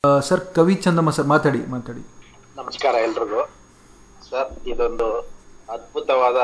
Sir ಕವಿ Chandamma sir ಮಾತಾಡಿ. ನಮಸ್ಕಾರ ಎಲ್ರಿಗೂ. ಸರ್, ಇದೊಂದು ಅದ್ಭುತವಾದ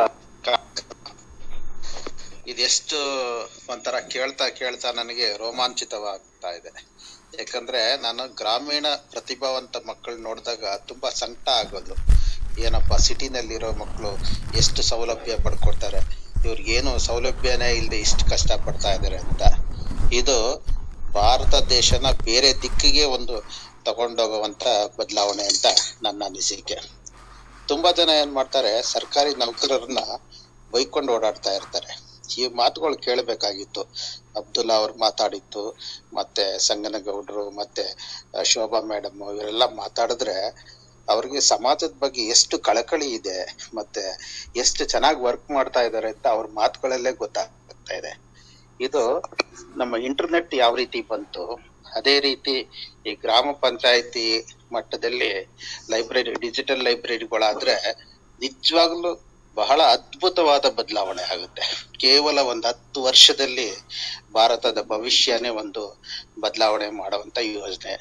ಇದೆಷ್ಟು ಒಂಥರ ಕೇಳ್ತಾ ನನಗೆ ರೋಮಾಂಚಿತವಾಗ್ತಾ ಇದೆ. ಯಾಕಂದ್ರೆ ನಾನು ಗ್ರಾಮೀಣ ಪ್ರತಿಭಾವಂತ ಮಕ್ಕಳು ನೋಡಿದಾಗ ತುಂಬಾ ಸಂಕಟ ಆಗೋದು. ಏನಪ್ಪ, ಸಿಟಿನಲ್ಲಿರೋ ಮಕ್ಕಳು ಎಷ್ಟು ಸೌಲಭ್ಯ ಪಡ್ಕೊಡ್ತಾರೆ, ಇವ್ರಿಗೇನು ಸೌಲಭ್ಯನೇ ಇಲ್ಲದೆ ಇಷ್ಟು ಕಷ್ಟ ಪಡ್ತಾ ಇದ್ದಾರೆ ಅಂತ. ಇದು ಭಾರತ ದೇಶನ ಬೇರೆ ದಿಕ್ಕಿಗೆ ಒಂದು ತಗೊಂಡೋಗುವಂತ ಬದಲಾವಣೆ ಅಂತ ನನ್ನ ಅನಿಸಿಕೆ. ತುಂಬಾ ಜನ ಏನ್ ಮಾಡ್ತಾರೆ, ಸರ್ಕಾರಿ ನೌಕರರನ್ನ ಬೈಕೊಂಡು ಓಡಾಡ್ತಾ ಇರ್ತಾರೆ. ಈ ಮಾತುಗಳು ಕೇಳಬೇಕಾಗಿತ್ತು. ಅಬ್ದುಲ್ಲಾ ಅವ್ರು ಮಾತಾಡಿತ್ತು, ಮತ್ತೆ ಸಂಗನಗೌಡರು, ಮತ್ತೆ ಶೋಭಾ ಮೇಡಮ್ ಇವರೆಲ್ಲ ಮಾತಾಡಿದ್ರೆ ಅವ್ರಿಗೆ ಸಮಾಜದ ಬಗ್ಗೆ ಎಷ್ಟು ಕಳಕಳಿ ಇದೆ, ಮತ್ತೆ ಎಷ್ಟು ಚೆನ್ನಾಗಿ ವರ್ಕ್ ಮಾಡ್ತಾ ಇದ್ದಾರೆ ಅಂತ ಅವ್ರ ಮಾತುಗಳಲ್ಲೇ ಗೊತ್ತಾಗ್ತಾ ಇದೆ. ಇದು ನಮ್ಮ ಇಂಟರ್ನೆಟ್ ಯಾವ ರೀತಿ ಬಂತು, ಅದೇ ರೀತಿ ಈ ಗ್ರಾಮ ಪಂಚಾಯತಿ ಮಟ್ಟದಲ್ಲಿ ಲೈಬ್ರರಿ, ಡಿಜಿಟಲ್ ಲೈಬ್ರರಿಗಳಾದ್ರೆ ನಿಜವಾಗ್ಲೂ ಬಹಳ ಅದ್ಭುತವಾದ ಬದಲಾವಣೆ ಆಗುತ್ತೆ. ಕೇವಲ ಒಂದು 10 ವರ್ಷದಲ್ಲಿ ಭಾರತದ ಭವಿಷ್ಯನೇ ಒಂದು ಬದಲಾವಣೆ ಮಾಡುವಂತ ಯೋಜನೆ.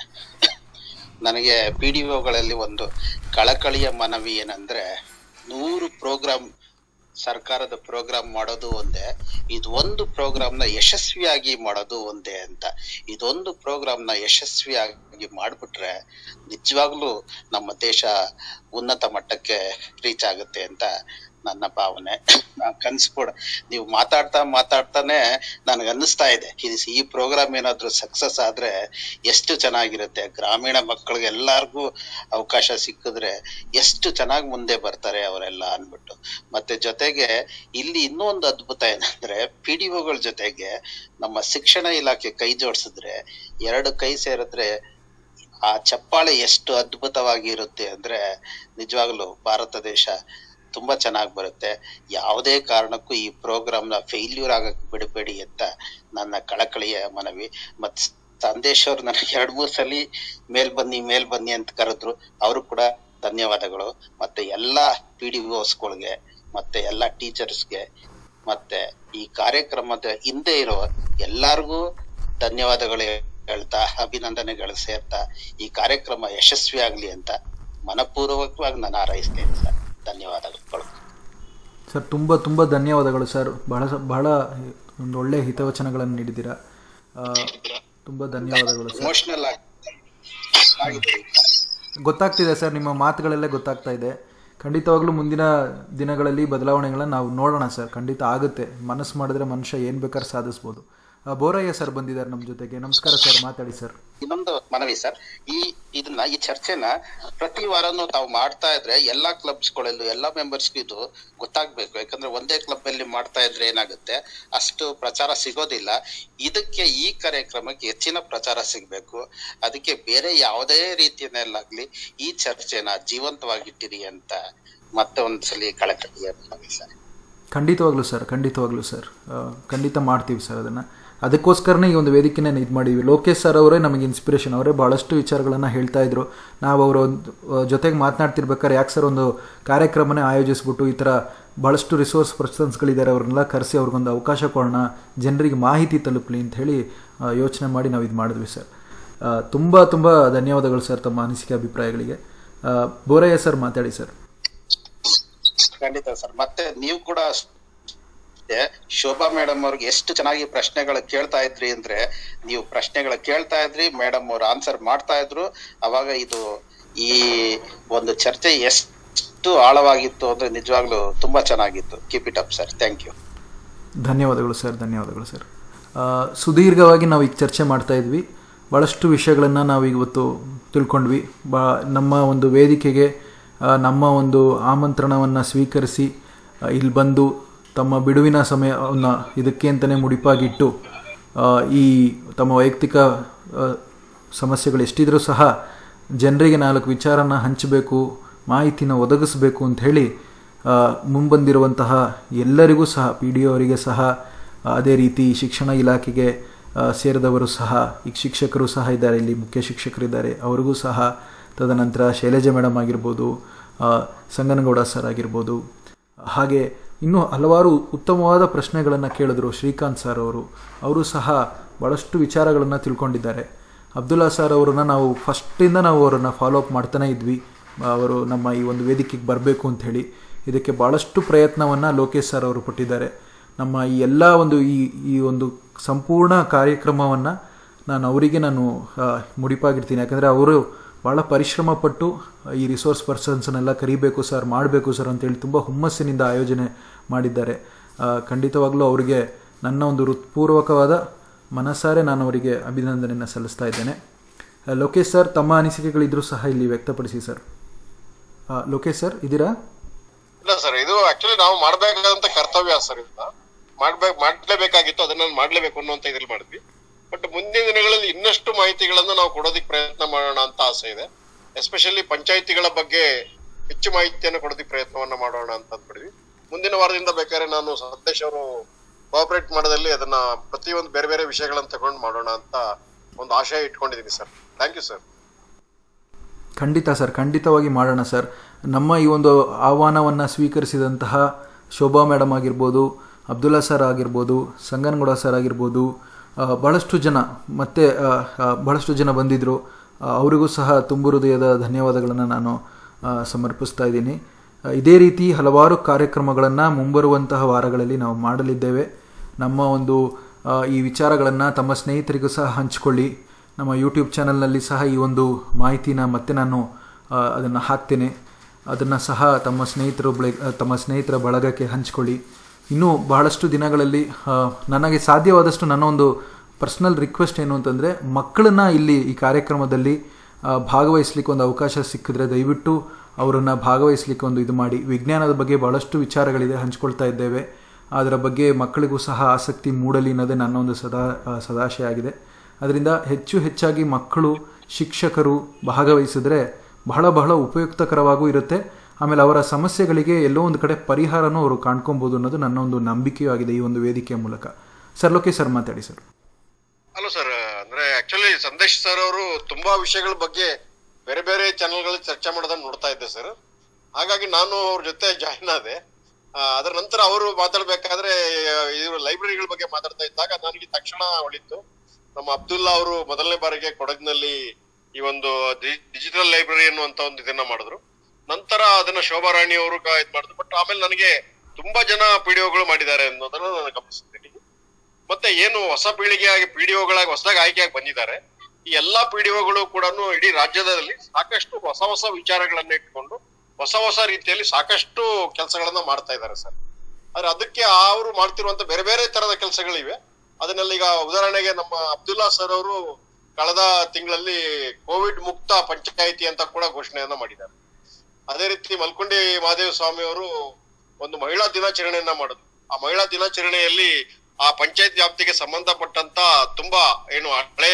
ನನಗೆ PDOಗಳಲ್ಲಿ ಒಂದು ಕಳಕಳಿಯ ಮನವಿ ಏನಂದ್ರೆ, 100 ಪ್ರೋಗ್ರಾಮ್, ಸರ್ಕಾರದ ಪ್ರೋಗ್ರಾಮ್ ಮಾಡೋದು ಒಂದೇ, ಇದೊಂದು ಪ್ರೋಗ್ರಾಮ್ನ ಯಶಸ್ವಿಯಾಗಿ ಮಾಡೋದು ಒಂದೇ ಅಂತ. ಇದೊಂದು ಪ್ರೋಗ್ರಾಮ್ನ ಯಶಸ್ವಿಯಾಗಿ ಮಾಡ್ಬಿಟ್ರೆ ನಿಜವಾಗ್ಲೂ ನಮ್ಮ ದೇಶ ಉನ್ನತ ಮಟ್ಟಕ್ಕೆ ರೀಚ್ ಆಗುತ್ತೆ ಅಂತ ನನ್ನ ಭಾವನೆ. ಕನ್ಸು ಕೂಡ ನೀವು ಮಾತಾಡ್ತಾನೆ ನನಗೆ ಅನ್ನಿಸ್ತಾ ಇದೆ, ಈ ಪ್ರೋಗ್ರಾಮ್ ಏನಾದ್ರು ಸಕ್ಸಸ್ ಆದ್ರೆ ಎಷ್ಟು ಚೆನ್ನಾಗಿರುತ್ತೆ. ಗ್ರಾಮೀಣ ಮಕ್ಕಳಿಗೆ ಎಲ್ಲಾರ್ಗೂ ಅವಕಾಶ ಸಿಕ್ಕಿದ್ರೆ ಎಷ್ಟು ಚೆನ್ನಾಗಿ ಮುಂದೆ ಬರ್ತಾರೆ ಅವರೆಲ್ಲ ಅನ್ಬಿಟ್ಟು. ಮತ್ತೆ ಜೊತೆಗೆ ಇಲ್ಲಿ ಇನ್ನೂ ಒಂದು ಅದ್ಭುತ ಏನಂದ್ರೆ, PDOಗಳ ಜೊತೆಗೆ ನಮ್ಮ ಶಿಕ್ಷಣ ಇಲಾಖೆ ಕೈ ಜೋಡಿಸಿದ್ರೆ, 2 ಕೈ ಸೇರಿದ್ರೆ ಆ ಚಪ್ಪಾಳೆ ಎಷ್ಟು ಅದ್ಭುತವಾಗಿ ಇರುತ್ತೆ ಅಂದ್ರೆ ನಿಜವಾಗ್ಲೂ ಭಾರತ ದೇಶ ತುಂಬಾ ಚೆನ್ನಾಗಿ ಬರುತ್ತೆ. ಯಾವುದೇ ಕಾರಣಕ್ಕೂ ಈ ಪ್ರೋಗ್ರಾಮ್ನ ಫೇಲ್ಯೂರ್ ಆಗಕ್ ಬಿಡಬೇಡಿ ಅಂತ ನನ್ನ ಕಳಕಳಿಯ ಮನವಿ. ಮತ್ ಸಂದೇಶ್ ಅವ್ರು ನನಗೆ 2-3 ಸಲ ಮೇಲ್ ಬನ್ನಿ ಅಂತ ಕರೆದ್ರು, ಅವರು ಕೂಡ ಧನ್ಯವಾದಗಳು. ಮತ್ತೆ ಎಲ್ಲಾ PDOಸ್ಗಳಿಗೆ, ಮತ್ತೆ ಎಲ್ಲಾ ಟೀಚರ್ಸ್ಗೆ, ಮತ್ತೆ ಈ ಕಾರ್ಯಕ್ರಮದ ಹಿಂದೆ ಇರೋ ಎಲ್ಲಾರ್ಗೂ ಧನ್ಯವಾದಗಳು ಹೇಳ್ತಾ, ಅಭಿನಂದನೆಗಳು ಸೇರ್ತಾ ಈ ಕಾರ್ಯಕ್ರಮ ಯಶಸ್ವಿ ಆಗ್ಲಿ ಅಂತ ಮನಪೂರ್ವಕವಾಗಿ ನಾನು ಹಾರೈಸ್ತೇನೆ ಸರ್. ಧನ್ಯವಾದಗಳು ಸರ್. ತುಂಬ ಧನ್ಯವಾದಗಳು ಸರ್. ಬಹಳ ಒಂದು ಒಳ್ಳೆ ಹಿತವಚನಗಳನ್ನು ನೀಡಿದ್ದೀರಾ. ತುಂಬ ಧನ್ಯವಾದಗಳು ಸರ್. ಎಮೋಷನಲ್ ಆಗಿದೆ, ಗೊತ್ತಾಗ್ತಿದೆ ಸರ್, ನಿಮ್ಮ ಮಾತುಗಳೆಲ್ಲ ಗೊತ್ತಾಗ್ತಾ ಇದೆ. ಖಂಡಿತವಾಗ್ಲೂ ಮುಂದಿನ ದಿನಗಳಲ್ಲಿ ಬದಲಾವಣೆಗಳನ್ನ ನಾವು ನೋಡೋಣ ಸರ್. ಖಂಡಿತ ಆಗುತ್ತೆ, ಮನಸ್ಸು ಮಾಡಿದ್ರೆ ಮನುಷ್ಯ ಏನು ಬೇಕಾದ್ರೂ ಸಾಧಿಸ್ಬೋದು. ಬೋರಯ್ಯ ಸರ್ ಬಂದಿದ್ದಾರೆ ನಮ್ಮ ಜೊತೆಗೆ. ನಮಸ್ಕಾರ ಸರ್, ಮಾತಾಡಿ ಸರ್. ಇನ್ನೊಂದು ಮನವಿ ಸರ್, ಈ ಚರ್ಚೆನ ಪ್ರತಿ ವಾರನೂ ತಾವು ಮಾಡ್ತಾ ಇದ್ರೆ ಎಲ್ಲಾ ಕ್ಲಬ್ಸ್ಗಳಲ್ಲೂ ಎಲ್ಲಾ ಮೆಂಬರ್ಸ್ಗೂ ಇದು ಗೊತ್ತಾಗ್ಬೇಕು. ಯಾಕಂದ್ರೆ ಒಂದೇ ಕ್ಲಬ್ ಅಲ್ಲಿ ಮಾಡ್ತಾ ಇದ್ರೆ ಏನಾಗುತ್ತೆ, ಅಷ್ಟು ಪ್ರಚಾರ ಸಿಗೋದಿಲ್ಲ. ಇದಕ್ಕೆ, ಈ ಕಾರ್ಯಕ್ರಮಕ್ಕೆ ಹೆಚ್ಚಿನ ಪ್ರಚಾರ ಸಿಗ್ಬೇಕು. ಅದಕ್ಕೆ ಬೇರೆ ಯಾವುದೇ ರೀತಿಯಲ್ಲಾಗ್ಲಿ ಈ ಚರ್ಚೆನ ಜೀವಂತವಾಗಿಟ್ಟಿರಿ ಅಂತ ಮತ್ತೆ ಒಂದ್ಸಲಿ ಕಳಕಳಿಯ ಮನವಿ ಸರ್. ಖಂಡಿತವಾಗ್ಲೂ ಸರ್, ಖಂಡಿತ ಮಾಡ್ತೀವಿ ಸರ್. ಅದಕ್ಕೋಸ್ಕರನೇ ಈ ಒಂದು ವೇದಿಕೆನ ಇದು ಮಾಡಿದ್ವಿ. ಲೋಕೇಶ್ ಸರ್ ಅವರೇ ನಮಗೆ ಇನ್ಸ್ಪಿರೇಷನ್. ಅವರೇ ಭಾಳಷ್ಟು ವಿಚಾರಗಳನ್ನು ಹೇಳ್ತಾ ಇದ್ರು. ನಾವು ಅವರ ಜೊತೆಗೆ ಮಾತನಾಡ್ತಿರ್ಬೇಕಾದ್ರೆ ಯಾಕೆ ಸರ್ ಒಂದು ಕಾರ್ಯಕ್ರಮನೇ ಆಯೋಜಿಸ್ಬಿಟ್ಟು ಈ ಥರ ಭಾಳಷ್ಟು ರಿಸೋರ್ಸ್ ಪರ್ಸನ್ಸ್ಗಳಿದ್ದಾರೆ, ಅವ್ರನ್ನೆಲ್ಲ ಕರೆಸಿ ಅವ್ರಿಗೊಂದು ಅವಕಾಶ ಕೊಡೋಣ, ಜನರಿಗೆ ಮಾಹಿತಿ ತಲುಪಲಿ ಅಂತ ಹೇಳಿ ಯೋಚನೆ ಮಾಡಿ ನಾವು ಇದು ಮಾಡಿದ್ವಿ ಸರ್. ತುಂಬ ಧನ್ಯವಾದಗಳು ಸರ್ ತಮ್ಮ ಅನಿಸಿಕೆ ಅಭಿಪ್ರಾಯಗಳಿಗೆ. ಬೋರಯ್ಯ ಸರ್ ಮಾತಾಡಿ ಸರ್. ಖಂಡಿತ ಸರ್. ಮತ್ತೆ ನೀವು ಕೂಡ ಶೋಭಾ ಮೇಡಮ್ ಅವ್ರಿಗೆ ಎಷ್ಟು ಚೆನ್ನಾಗಿ ಪ್ರಶ್ನೆಗಳು ಕೇಳ್ತಾ ಇದ್ರಿ ಅಂದ್ರೆ, ನೀವು ಪ್ರಶ್ನೆಗಳು ಕೇಳ್ತಾ ಇದ್ರಿ, ಮೇಡಮ್ ಅವ್ರು ಆನ್ಸರ್ ಮಾಡ್ತಾ ಇದ್ರು. ಅವಾಗ ಇದು ಈ ಒಂದು ಚರ್ಚೆ ಎಷ್ಟು ಆಳವಾಗಿತ್ತು ಅಂದ್ರೆ ನಿಜವಾಗ್ಲೂ ತುಂಬಾ ಚೆನ್ನಾಗಿತ್ತು. Keep it up sir. Thank you. ಧನ್ಯವಾದಗಳು ಸರ್. ಸುದೀರ್ಘವಾಗಿ ನಾವು ಈಗ ಚರ್ಚೆ ಮಾಡ್ತಾ ಇದ್ವಿ. ಭಾಳಷ್ಟು ವಿಷಯಗಳನ್ನು ನಾವು ಇವತ್ತು ತಿಳ್ಕೊಂಡ್ವಿ. ನಮ್ಮ ಒಂದು ವೇದಿಕೆಗೆ ನಮ್ಮ ಒಂದು ಆಮಂತ್ರಣವನ್ನು ಸ್ವೀಕರಿಸಿ ಇಲ್ಲಿ ಬಂದು ತಮ್ಮ ಬಿಡುವಿನ ಸಮಯವನ್ನು ಇದಕ್ಕೆ ಅಂತಲೇ ಮುಡಿಪಾಗಿಟ್ಟು ಈ ತಮ್ಮ ವೈಯಕ್ತಿಕ ಸಮಸ್ಯೆಗಳು ಎಷ್ಟಿದ್ರೂ ಸಹ ಜನರಿಗೆ 4 ವಿಚಾರನ ಹಂಚಬೇಕು, ಮಾಹಿತಿನ ಒದಗಿಸಬೇಕು ಅಂಥೇಳಿ ಮುಂಬಂದಿರುವಂತಹ ಎಲ್ಲರಿಗೂ ಸಹ, PDO ಅವರಿಗೆ ಸಹ, ಅದೇ ರೀತಿ ಶಿಕ್ಷಣ ಇಲಾಖೆಗೆ ಸೇರಿದವರು ಸಹ, ಈಗ ಶಿಕ್ಷಕರು ಸಹ ಇದ್ದಾರೆ, ಇಲ್ಲಿ ಮುಖ್ಯ ಶಿಕ್ಷಕರಿದ್ದಾರೆ, ಅವ್ರಿಗೂ ಸಹ, ತದನಂತರ ಶೈಲಜಾ ಮೇಡಮ್ ಆಗಿರ್ಬೋದು, ಸಂಗನಗೌಡ ಸರ್ ಆಗಿರ್ಬೋದು, ಹಾಗೆ ಇನ್ನೂ ಹಲವಾರು ಉತ್ತಮವಾದ ಪ್ರಶ್ನೆಗಳನ್ನು ಕೇಳಿದ್ರು ಶ್ರೀಕಾಂತ್ ಸರ್ ಅವರು ಸಹ ಭಾಳಷ್ಟು ವಿಚಾರಗಳನ್ನು ತಿಳ್ಕೊಂಡಿದ್ದಾರೆ. ಅಬ್ದುಲ್ಲಾ ಸರ್ ಅವರನ್ನು ನಾವು ಫಸ್ಟಿಂದ ನಾವು ಅವರನ್ನು ಫಾಲೋ ಅಪ್ ಮಾಡ್ತಾನೆ ಇದ್ವಿ. ಅವರು ನಮ್ಮ ಈ ಒಂದು ವೇದಿಕೆಗೆ ಬರಬೇಕು ಅಂಥೇಳಿ. ಇದಕ್ಕೆ ಭಾಳಷ್ಟು ಪ್ರಯತ್ನವನ್ನು ಲೋಕೇಶ್ ಸರ್ ಅವರು ಪಟ್ಟಿದ್ದಾರೆ. ನಮ್ಮ ಈ ಎಲ್ಲ ಒಂದು ಈ ಒಂದು ಸಂಪೂರ್ಣ ಕಾರ್ಯಕ್ರಮವನ್ನು ಅವರಿಗೆ ನಾನು ಮುಡಿಪಾಗಿರ್ತೀನಿ. ಯಾಕಂದರೆ ಅವರು ಭಾಳ ಪರಿಶ್ರಮ ಪಟ್ಟು ಈ ರಿಸೋರ್ಸ್ ಪರ್ಸನ್ಸನ್ನೆಲ್ಲ ಕರಿಬೇಕು ಸರ್, ಮಾಡಬೇಕು ಸರ್ ಅಂತೇಳಿ ತುಂಬ ಹುಮ್ಮಸ್ಸಿನಿಂದ ಆಯೋಜನೆ ಮಾಡಿದ್ದಾರೆ. ಖಂಡಿತವಾಗ್ಲೂ ಅವರಿಗೆ ನನ್ನ ಒಂದು ಹೃತ್ಪೂರ್ವಕವಾದ ಮನಸಾರೆ ನಾನು ಅವರಿಗೆ ಅಭಿನಂದನೆಯನ್ನು ಸಲ್ಲಿಸ್ತಾ ಇದ್ದೇನೆ. ಲೋಕೇಶ್ ಸರ್, ತಮ್ಮ ಅನಿಸಿಕೆಗಳಿದ್ರೂ ಸಹ ಇಲ್ಲಿ ವ್ಯಕ್ತಪಡಿಸಿ ಸರ್. ಲೋಕೇಶ್ ಸರ್ ಇದ್ದೀರಾ? ಇಲ್ಲ ಸರ್, ಇದು ಆಕ್ಚುಲಿ ನಾವು ಮಾಡಬೇಕಾದಂತ ಕರ್ತವ್ಯ ಸರ್. ಮಾಡ್ಲೇಬೇಕಾಗಿತ್ತು, ಅದನ್ನ ಮಾಡ್ಲೇಬೇಕು ಅನ್ನುವಂತ ಇದ್ರಲ್ಲಿ ಮಾಡಿದ್ವಿ. ಬಟ್ ಮುಂದಿನ ದಿನಗಳಲ್ಲಿ ಇನ್ನಷ್ಟು ಮಾಹಿತಿಗಳನ್ನ ನಾವು ಕೊಡೋದಿಕ್ ಪ್ರಯತ್ನ ಮಾಡೋಣ ಅಂತ ಆಸೆ ಇದೆ. ಎಸ್ಪೆಷಲಿ ಪಂಚಾಯಿತಿಗಳ ಬಗ್ಗೆ ಹೆಚ್ಚು ಮಾಹಿತಿಯನ್ನು ಕೊಡೋದಿಕ್ ಪ್ರಯತ್ನವನ್ನ ಮಾಡೋಣ ಅಂತ ಅಂದ್ಬಿಡ್ವಿ. ಮುಂದಿನ ವಾರದಿಂದ ಬೇಕಾದ್ರೆ ನಾನು ಸಂದೇಶ್ ಅವರು ಕೋಆಪರೇಟ್ ಮಾಡೋದಲ್ಲಿ ಅದನ್ನ ಪ್ರತಿಯೊಂದು ಬೇರೆ ಬೇರೆ ವಿಷಯಗಳನ್ನ ತಗೊಂಡು ಮಾಡೋಣ ಅಂತ ಒಂದು ಆಶಯ ಇಟ್ಕೊಂಡಿದ್ದೀನಿ ಸರ್. Thank you sir. ಖಂಡಿತ ಸರ್, ಖಂಡಿತವಾಗಿ ಮಾಡೋಣ ಸರ್. ನಮ್ಮ ಈ ಒಂದು ಆಹ್ವಾನವನ್ನು ಸ್ವೀಕರಿಸಿದಂತಹ ಶೋಭಾ ಮೇಡಮ್ ಆಗಿರ್ಬೋದು, ಅಬ್ದುಲ್ಲಾ ಸರ್ ಆಗಿರ್ಬೋದು, ಸಂಗನಗೌಡ ಸರ್ ಆಗಿರ್ಬೋದು, ಭಾಳಷ್ಟು ಜನ ಬಂದಿದ್ದರು. ಅವರಿಗೂ ಸಹ ತುಂಬು ಹೃದಯದ ಧನ್ಯವಾದಗಳನ್ನು ನಾನು ಸಮರ್ಪಿಸ್ತಾ ಇದ್ದೀನಿ. ಇದೇ ರೀತಿ ಹಲವಾರು ಕಾರ್ಯಕ್ರಮಗಳನ್ನು ಮುಂಬರುವಂತಹ ವಾರಗಳಲ್ಲಿ ನಾವು ಮಾಡಲಿದ್ದೇವೆ. ನಮ್ಮ ಒಂದು ಈ ವಿಚಾರಗಳನ್ನು ತಮ್ಮ ಸ್ನೇಹಿತರಿಗೂ ಸಹ ಹಂಚಿಕೊಳ್ಳಿ. ನಮ್ಮ ಯೂಟ್ಯೂಬ್ ಚಾನಲ್ನಲ್ಲಿ ಸಹ ಈ ಒಂದು ಮಾಹಿತಿನ ಮತ್ತೆ ನಾನು ಅದನ್ನು ಹಾಕ್ತೇನೆ. ಅದನ್ನು ಸಹ ತಮ್ಮ ಸ್ನೇಹಿತರ ಬಳಗಕ್ಕೆ ಹಂಚಿಕೊಳ್ಳಿ. ಇನ್ನೂ ಬಹಳಷ್ಟು ದಿನಗಳಲ್ಲಿ ನನಗೆ ಸಾಧ್ಯವಾದಷ್ಟು ನನ್ನ ಒಂದು ಪರ್ಸ್ನಲ್ ರಿಕ್ವೆಸ್ಟ್ ಏನು ಅಂತಂದರೆ, ಮಕ್ಕಳನ್ನು ಇಲ್ಲಿ ಈ ಕಾರ್ಯಕ್ರಮದಲ್ಲಿ ಭಾಗವಹಿಸ್ಲಿಕ್ಕೆ ಒಂದು ಅವಕಾಶ ಸಿಕ್ಕಿದ್ರೆ ದಯವಿಟ್ಟು ಅವರನ್ನು ಭಾಗವಹಿಸ್ಲಿಕ್ಕೆ ಒಂದು ಇದು ಮಾಡಿ. ವಿಜ್ಞಾನದ ಬಗ್ಗೆ ಭಾಳಷ್ಟು ವಿಚಾರಗಳಿದೆ, ಹಂಚ್ಕೊಳ್ತಾ ಇದ್ದೇವೆ. ಅದರ ಬಗ್ಗೆ ಮಕ್ಕಳಿಗೂ ಸಹ ಆಸಕ್ತಿ ಮೂಡಲಿ ಅನ್ನೋದೇ ನನ್ನ ಒಂದು ಸದಾಶಯ ಆಗಿದೆ. ಅದರಿಂದ ಹೆಚ್ಚಾಗಿ ಮಕ್ಕಳು, ಶಿಕ್ಷಕರು ಭಾಗವಹಿಸಿದ್ರೆ ಬಹಳ ಉಪಯುಕ್ತಕರವಾಗೂ ಇರುತ್ತೆ. ಆಮೇಲೆ ಅವರ ಸಮಸ್ಯೆಗಳಿಗೆ ಎಲ್ಲೋ ಒಂದು ಕಡೆ ಪರಿಹಾರನೂ ಅವರು ಕಾಣ್ಕೊಬೋದು ಅನ್ನೋದು ನನ್ನ ಒಂದು ನಂಬಿಕೆಯೂ ಆಗಿದೆ ಈ ಒಂದು ವೇದಿಕೆಯ ಮೂಲಕ. ಸರ್, ಲೋಕೇಶ್ ಸರ್ ಮಾತಾಡಿ ಸರ್. ಹಲೋ ಸರ್, ಅಂದ್ರೆ ಆಕ್ಚುಲಿ ಸಂದೇಶ್ ಸರ್ ಅವರು ತುಂಬಾ ವಿಷಯಗಳ ಬಗ್ಗೆ ಬೇರೆ ಬೇರೆ ಚಾನೆಲ್ಗಳಲ್ಲಿ ಚರ್ಚೆ ಮಾಡೋದನ್ನ ನೋಡ್ತಾ ಇದ್ದೆ ಸರ್. ಹಾಗಾಗಿ ನಾನು ಅವ್ರ ಜೊತೆ ಜಾಯಿನ್ ಆದೆ. ಅದರ ನಂತರ ಅವರು ಮಾತಾಡ್ಬೇಕಾದ್ರೆ ಇವರು ಲೈಬ್ರರಿಗಳ ಬಗ್ಗೆ ಮಾತಾಡ್ತಾ ಇದ್ದಾಗ ನನಗೆ ತಕ್ಷಣ ಹೊಳಿತು, ನಮ್ಮ ಅಬ್ದುಲ್ಲಾ ಅವರು ಮೊದಲನೇ ಬಾರಿಗೆ ಕೊಡಗಿನಲ್ಲಿ ಈ ಒಂದು ಡಿಜಿಟಲ್ ಲೈಬ್ರರಿ ಅನ್ನುವಂತ ಒಂದು ಇದನ್ನ ಮಾಡಿದ್ರು. ನಂತರ ಅದನ್ನ ಶೋಭಾ ರಾಣಿ ಅವರು ಇದ್ ಮಾಡಿದ್ರು. ಬಟ್ ಆಮೇಲೆ ನನಗೆ ತುಂಬಾ ಜನ ಪಿಡಿಒಗಳು ಮಾಡಿದ್ದಾರೆ ಅನ್ನೋದನ್ನ ನಾನು ಗಮನಿಸಿದ್ದೀನಿ. ಮತ್ತೆ ಏನು ಹೊಸ ಪೀಳಿಗೆಯಾಗಿ ಪಿಡಿಒಗಳಾಗಿ ಹೊಸದಾಗಿ ಆಯ್ಕೆಯಾಗಿ ಬಂದಿದ್ದಾರೆ, ಈ ಎಲ್ಲಾ ಪಿಡಿಒಗಳು ಕೂಡ ಇಡೀ ರಾಜ್ಯದಲ್ಲಿ ಸಾಕಷ್ಟು ಹೊಸ ವಿಚಾರಗಳನ್ನ ಇಟ್ಕೊಂಡು ಹೊಸ ರೀತಿಯಲ್ಲಿ ಸಾಕಷ್ಟು ಕೆಲಸಗಳನ್ನ ಮಾಡ್ತಾ ಇದ್ದಾರೆ ಸರ್. ಆದ್ರೆ ಅದಕ್ಕೆ ಅವರು ಮಾಡ್ತಿರುವಂತ ಬೇರೆ ಬೇರೆ ತರದ ಕೆಲಸಗಳಿವೆ. ಅದನ್ನೆಲ್ಲ ಈಗ ಉದಾಹರಣೆಗೆ ನಮ್ಮ ಅಬ್ದುಲ್ಲಾ ಸರ್ ಅವರು ಕಳೆದ ತಿಂಗಳಲ್ಲಿ ಕೋವಿಡ್ ಮುಕ್ತ ಪಂಚಾಯಿತಿ ಅಂತ ಕೂಡ ಘೋಷಣೆಯನ್ನ ಮಾಡಿದ್ದಾರೆ. ಅದೇ ರೀತಿ ಮಲ್ಕುಂಡಿ ಮಹಾದೇವ ಸ್ವಾಮಿ ಅವರು ಒಂದು ಮಹಿಳಾ ದಿನಾಚರಣೆಯನ್ನ ಮಾಡಿದ್ರು. ಆ ಮಹಿಳಾ ದಿನಾಚರಣೆಯಲ್ಲಿ ಆ ಪಂಚಾಯತ್ ವ್ಯಾಪ್ತಿಗೆ ಸಂಬಂಧಪಟ್ಟಂತ ತುಂಬಾ ಏನು ಹಳೆ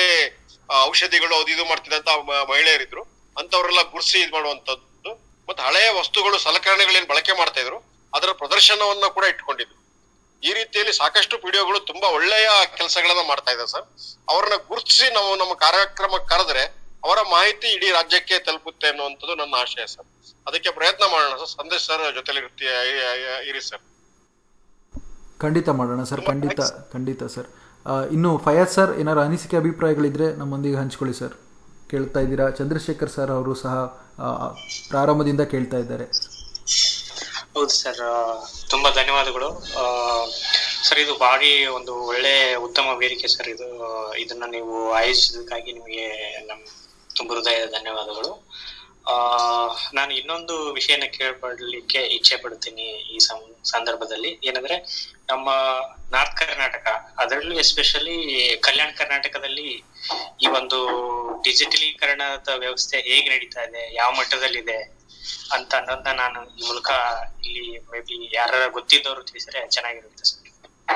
ಔಷಧಿಗಳು ಅದು ಇದು ಮಾಡ್ತಿದ್ದಂತ ಮಹಿಳೆಯರಿದ್ರು, ಅಂತವ್ರೆಲ್ಲ ಗುರ್ಸಿ ಇದ್ ಮಾಡುವಂತದ್ದು. ಮತ್ತೆ ಹಳೆಯ ವಸ್ತುಗಳು, ಸಲಕರಣೆಗಳೇನ್ ಬಳಕೆ ಮಾಡ್ತಾ ಇದ್ರು ಅದರ ಪ್ರದರ್ಶನವನ್ನ ಕೂಡ ಇಟ್ಕೊಂಡಿದ್ರು. ಈ ರೀತಿಯಲ್ಲಿ ಸಾಕಷ್ಟು ಪಿಡಿಒಗಳು ತುಂಬಾ ಒಳ್ಳೆಯ ಕೆಲಸಗಳನ್ನ ಮಾಡ್ತಾ ಇದ್ದಾರೆ ಸರ್. ಅವ್ರನ್ನ ಗುರುತಿಸಿ ನಾವು ನಮ್ಮ ಕಾರ್ಯಕ್ರಮ ಕರೆದ್ರೆ ಅವರ ಮಾಹಿತಿ ಇಡೀ ರಾಜ್ಯಕ್ಕೆ ತಲುಪುತ್ತೆ ಅನ್ನುವಂಥದ್ದು ನನ್ನ ಆಶಯ ಸರ್. ಅದಕ್ಕೆ ಪ್ರಯತ್ನ ಮಾಡೋಣ ಸರ್. ಸಂದೇಶ್ ಸರ್ ಜೊತೆಲಿ ಇರಿ ಸರ್. ಖಂಡಿತ ಮಾಡೋಣ ಸರ್, ಖಂಡಿತ ಸರ್. ಇನ್ನು ಫಯಾಜ್ ಸರ್ ಏನಾರು ಅನಿಸಿಕೆ ಅಭಿಪ್ರಾಯಗಳಿದ್ರೆ ನಮ್ಮೊಂದಿಗೆ ಹಂಚ್ಕೊಳ್ಳಿ ಸರ್. ಕೇಳ್ತಾ ಇದ್ದೀರಾ? ಚಂದ್ರಶೇಖರ್ ಸರ್ ಅವರು ಸಹ ಪ್ರಾರಂಭದಿಂದ ಕೇಳ್ತಾ ಇದ್ದಾರೆ. ಹೌದು ಸರ್, ತುಂಬಾ ಧನ್ಯವಾದಗಳು ಸರ್. ಇದು ಭಾರಿ ಒಂದು ಒಳ್ಳೆ ಉತ್ತಮ ವೇದಿಕೆ ಸರ್. ಇದನ್ನ ನೀವು ಆಯೋಜಿಸಿದಕ್ಕಾಗಿ ನಿಮಗೆ ನಮ್ಮ ತುಂಬ ಹೃದಯದ ಧನ್ಯವಾದಗಳು. ನಾನು ಇನ್ನೊಂದು ವಿಷಯನ ಕೇಳ್ಪಡ್ಲಿಕ್ಕೆ ಇಚ್ಛೆ ಪಡ್ತೀನಿ ಈ ಸಂದರ್ಭದಲ್ಲಿ. ಏನಂದ್ರೆ ನಮ್ಮ ನಾರ್ತ್ ಕರ್ನಾಟಕ, ಅದರಲ್ಲೂ ಎಸ್ಪೆಷಲಿ ಕಲ್ಯಾಣ ಕರ್ನಾಟಕದಲ್ಲಿ ಈ ಒಂದು ಡಿಜಿಟಲೀಕರಣದ ವ್ಯವಸ್ಥೆ ಹೇಗೆ ನಡೀತಾ ಇದೆ, ಯಾವ ಮಟ್ಟದಲ್ಲಿದೆ ಅಂತ ಅನ್ನೋದನ್ನ ನಾನು ಈ ಮೂಲಕ ಇಲ್ಲಿ ಮೇ ಬಿ ಯಾರ ಗೊತ್ತಿದ್ದವರು ತಿಳಿಸಿದ್ರೆ ಚೆನ್ನಾಗಿರುತ್ತೆ ಸರ್.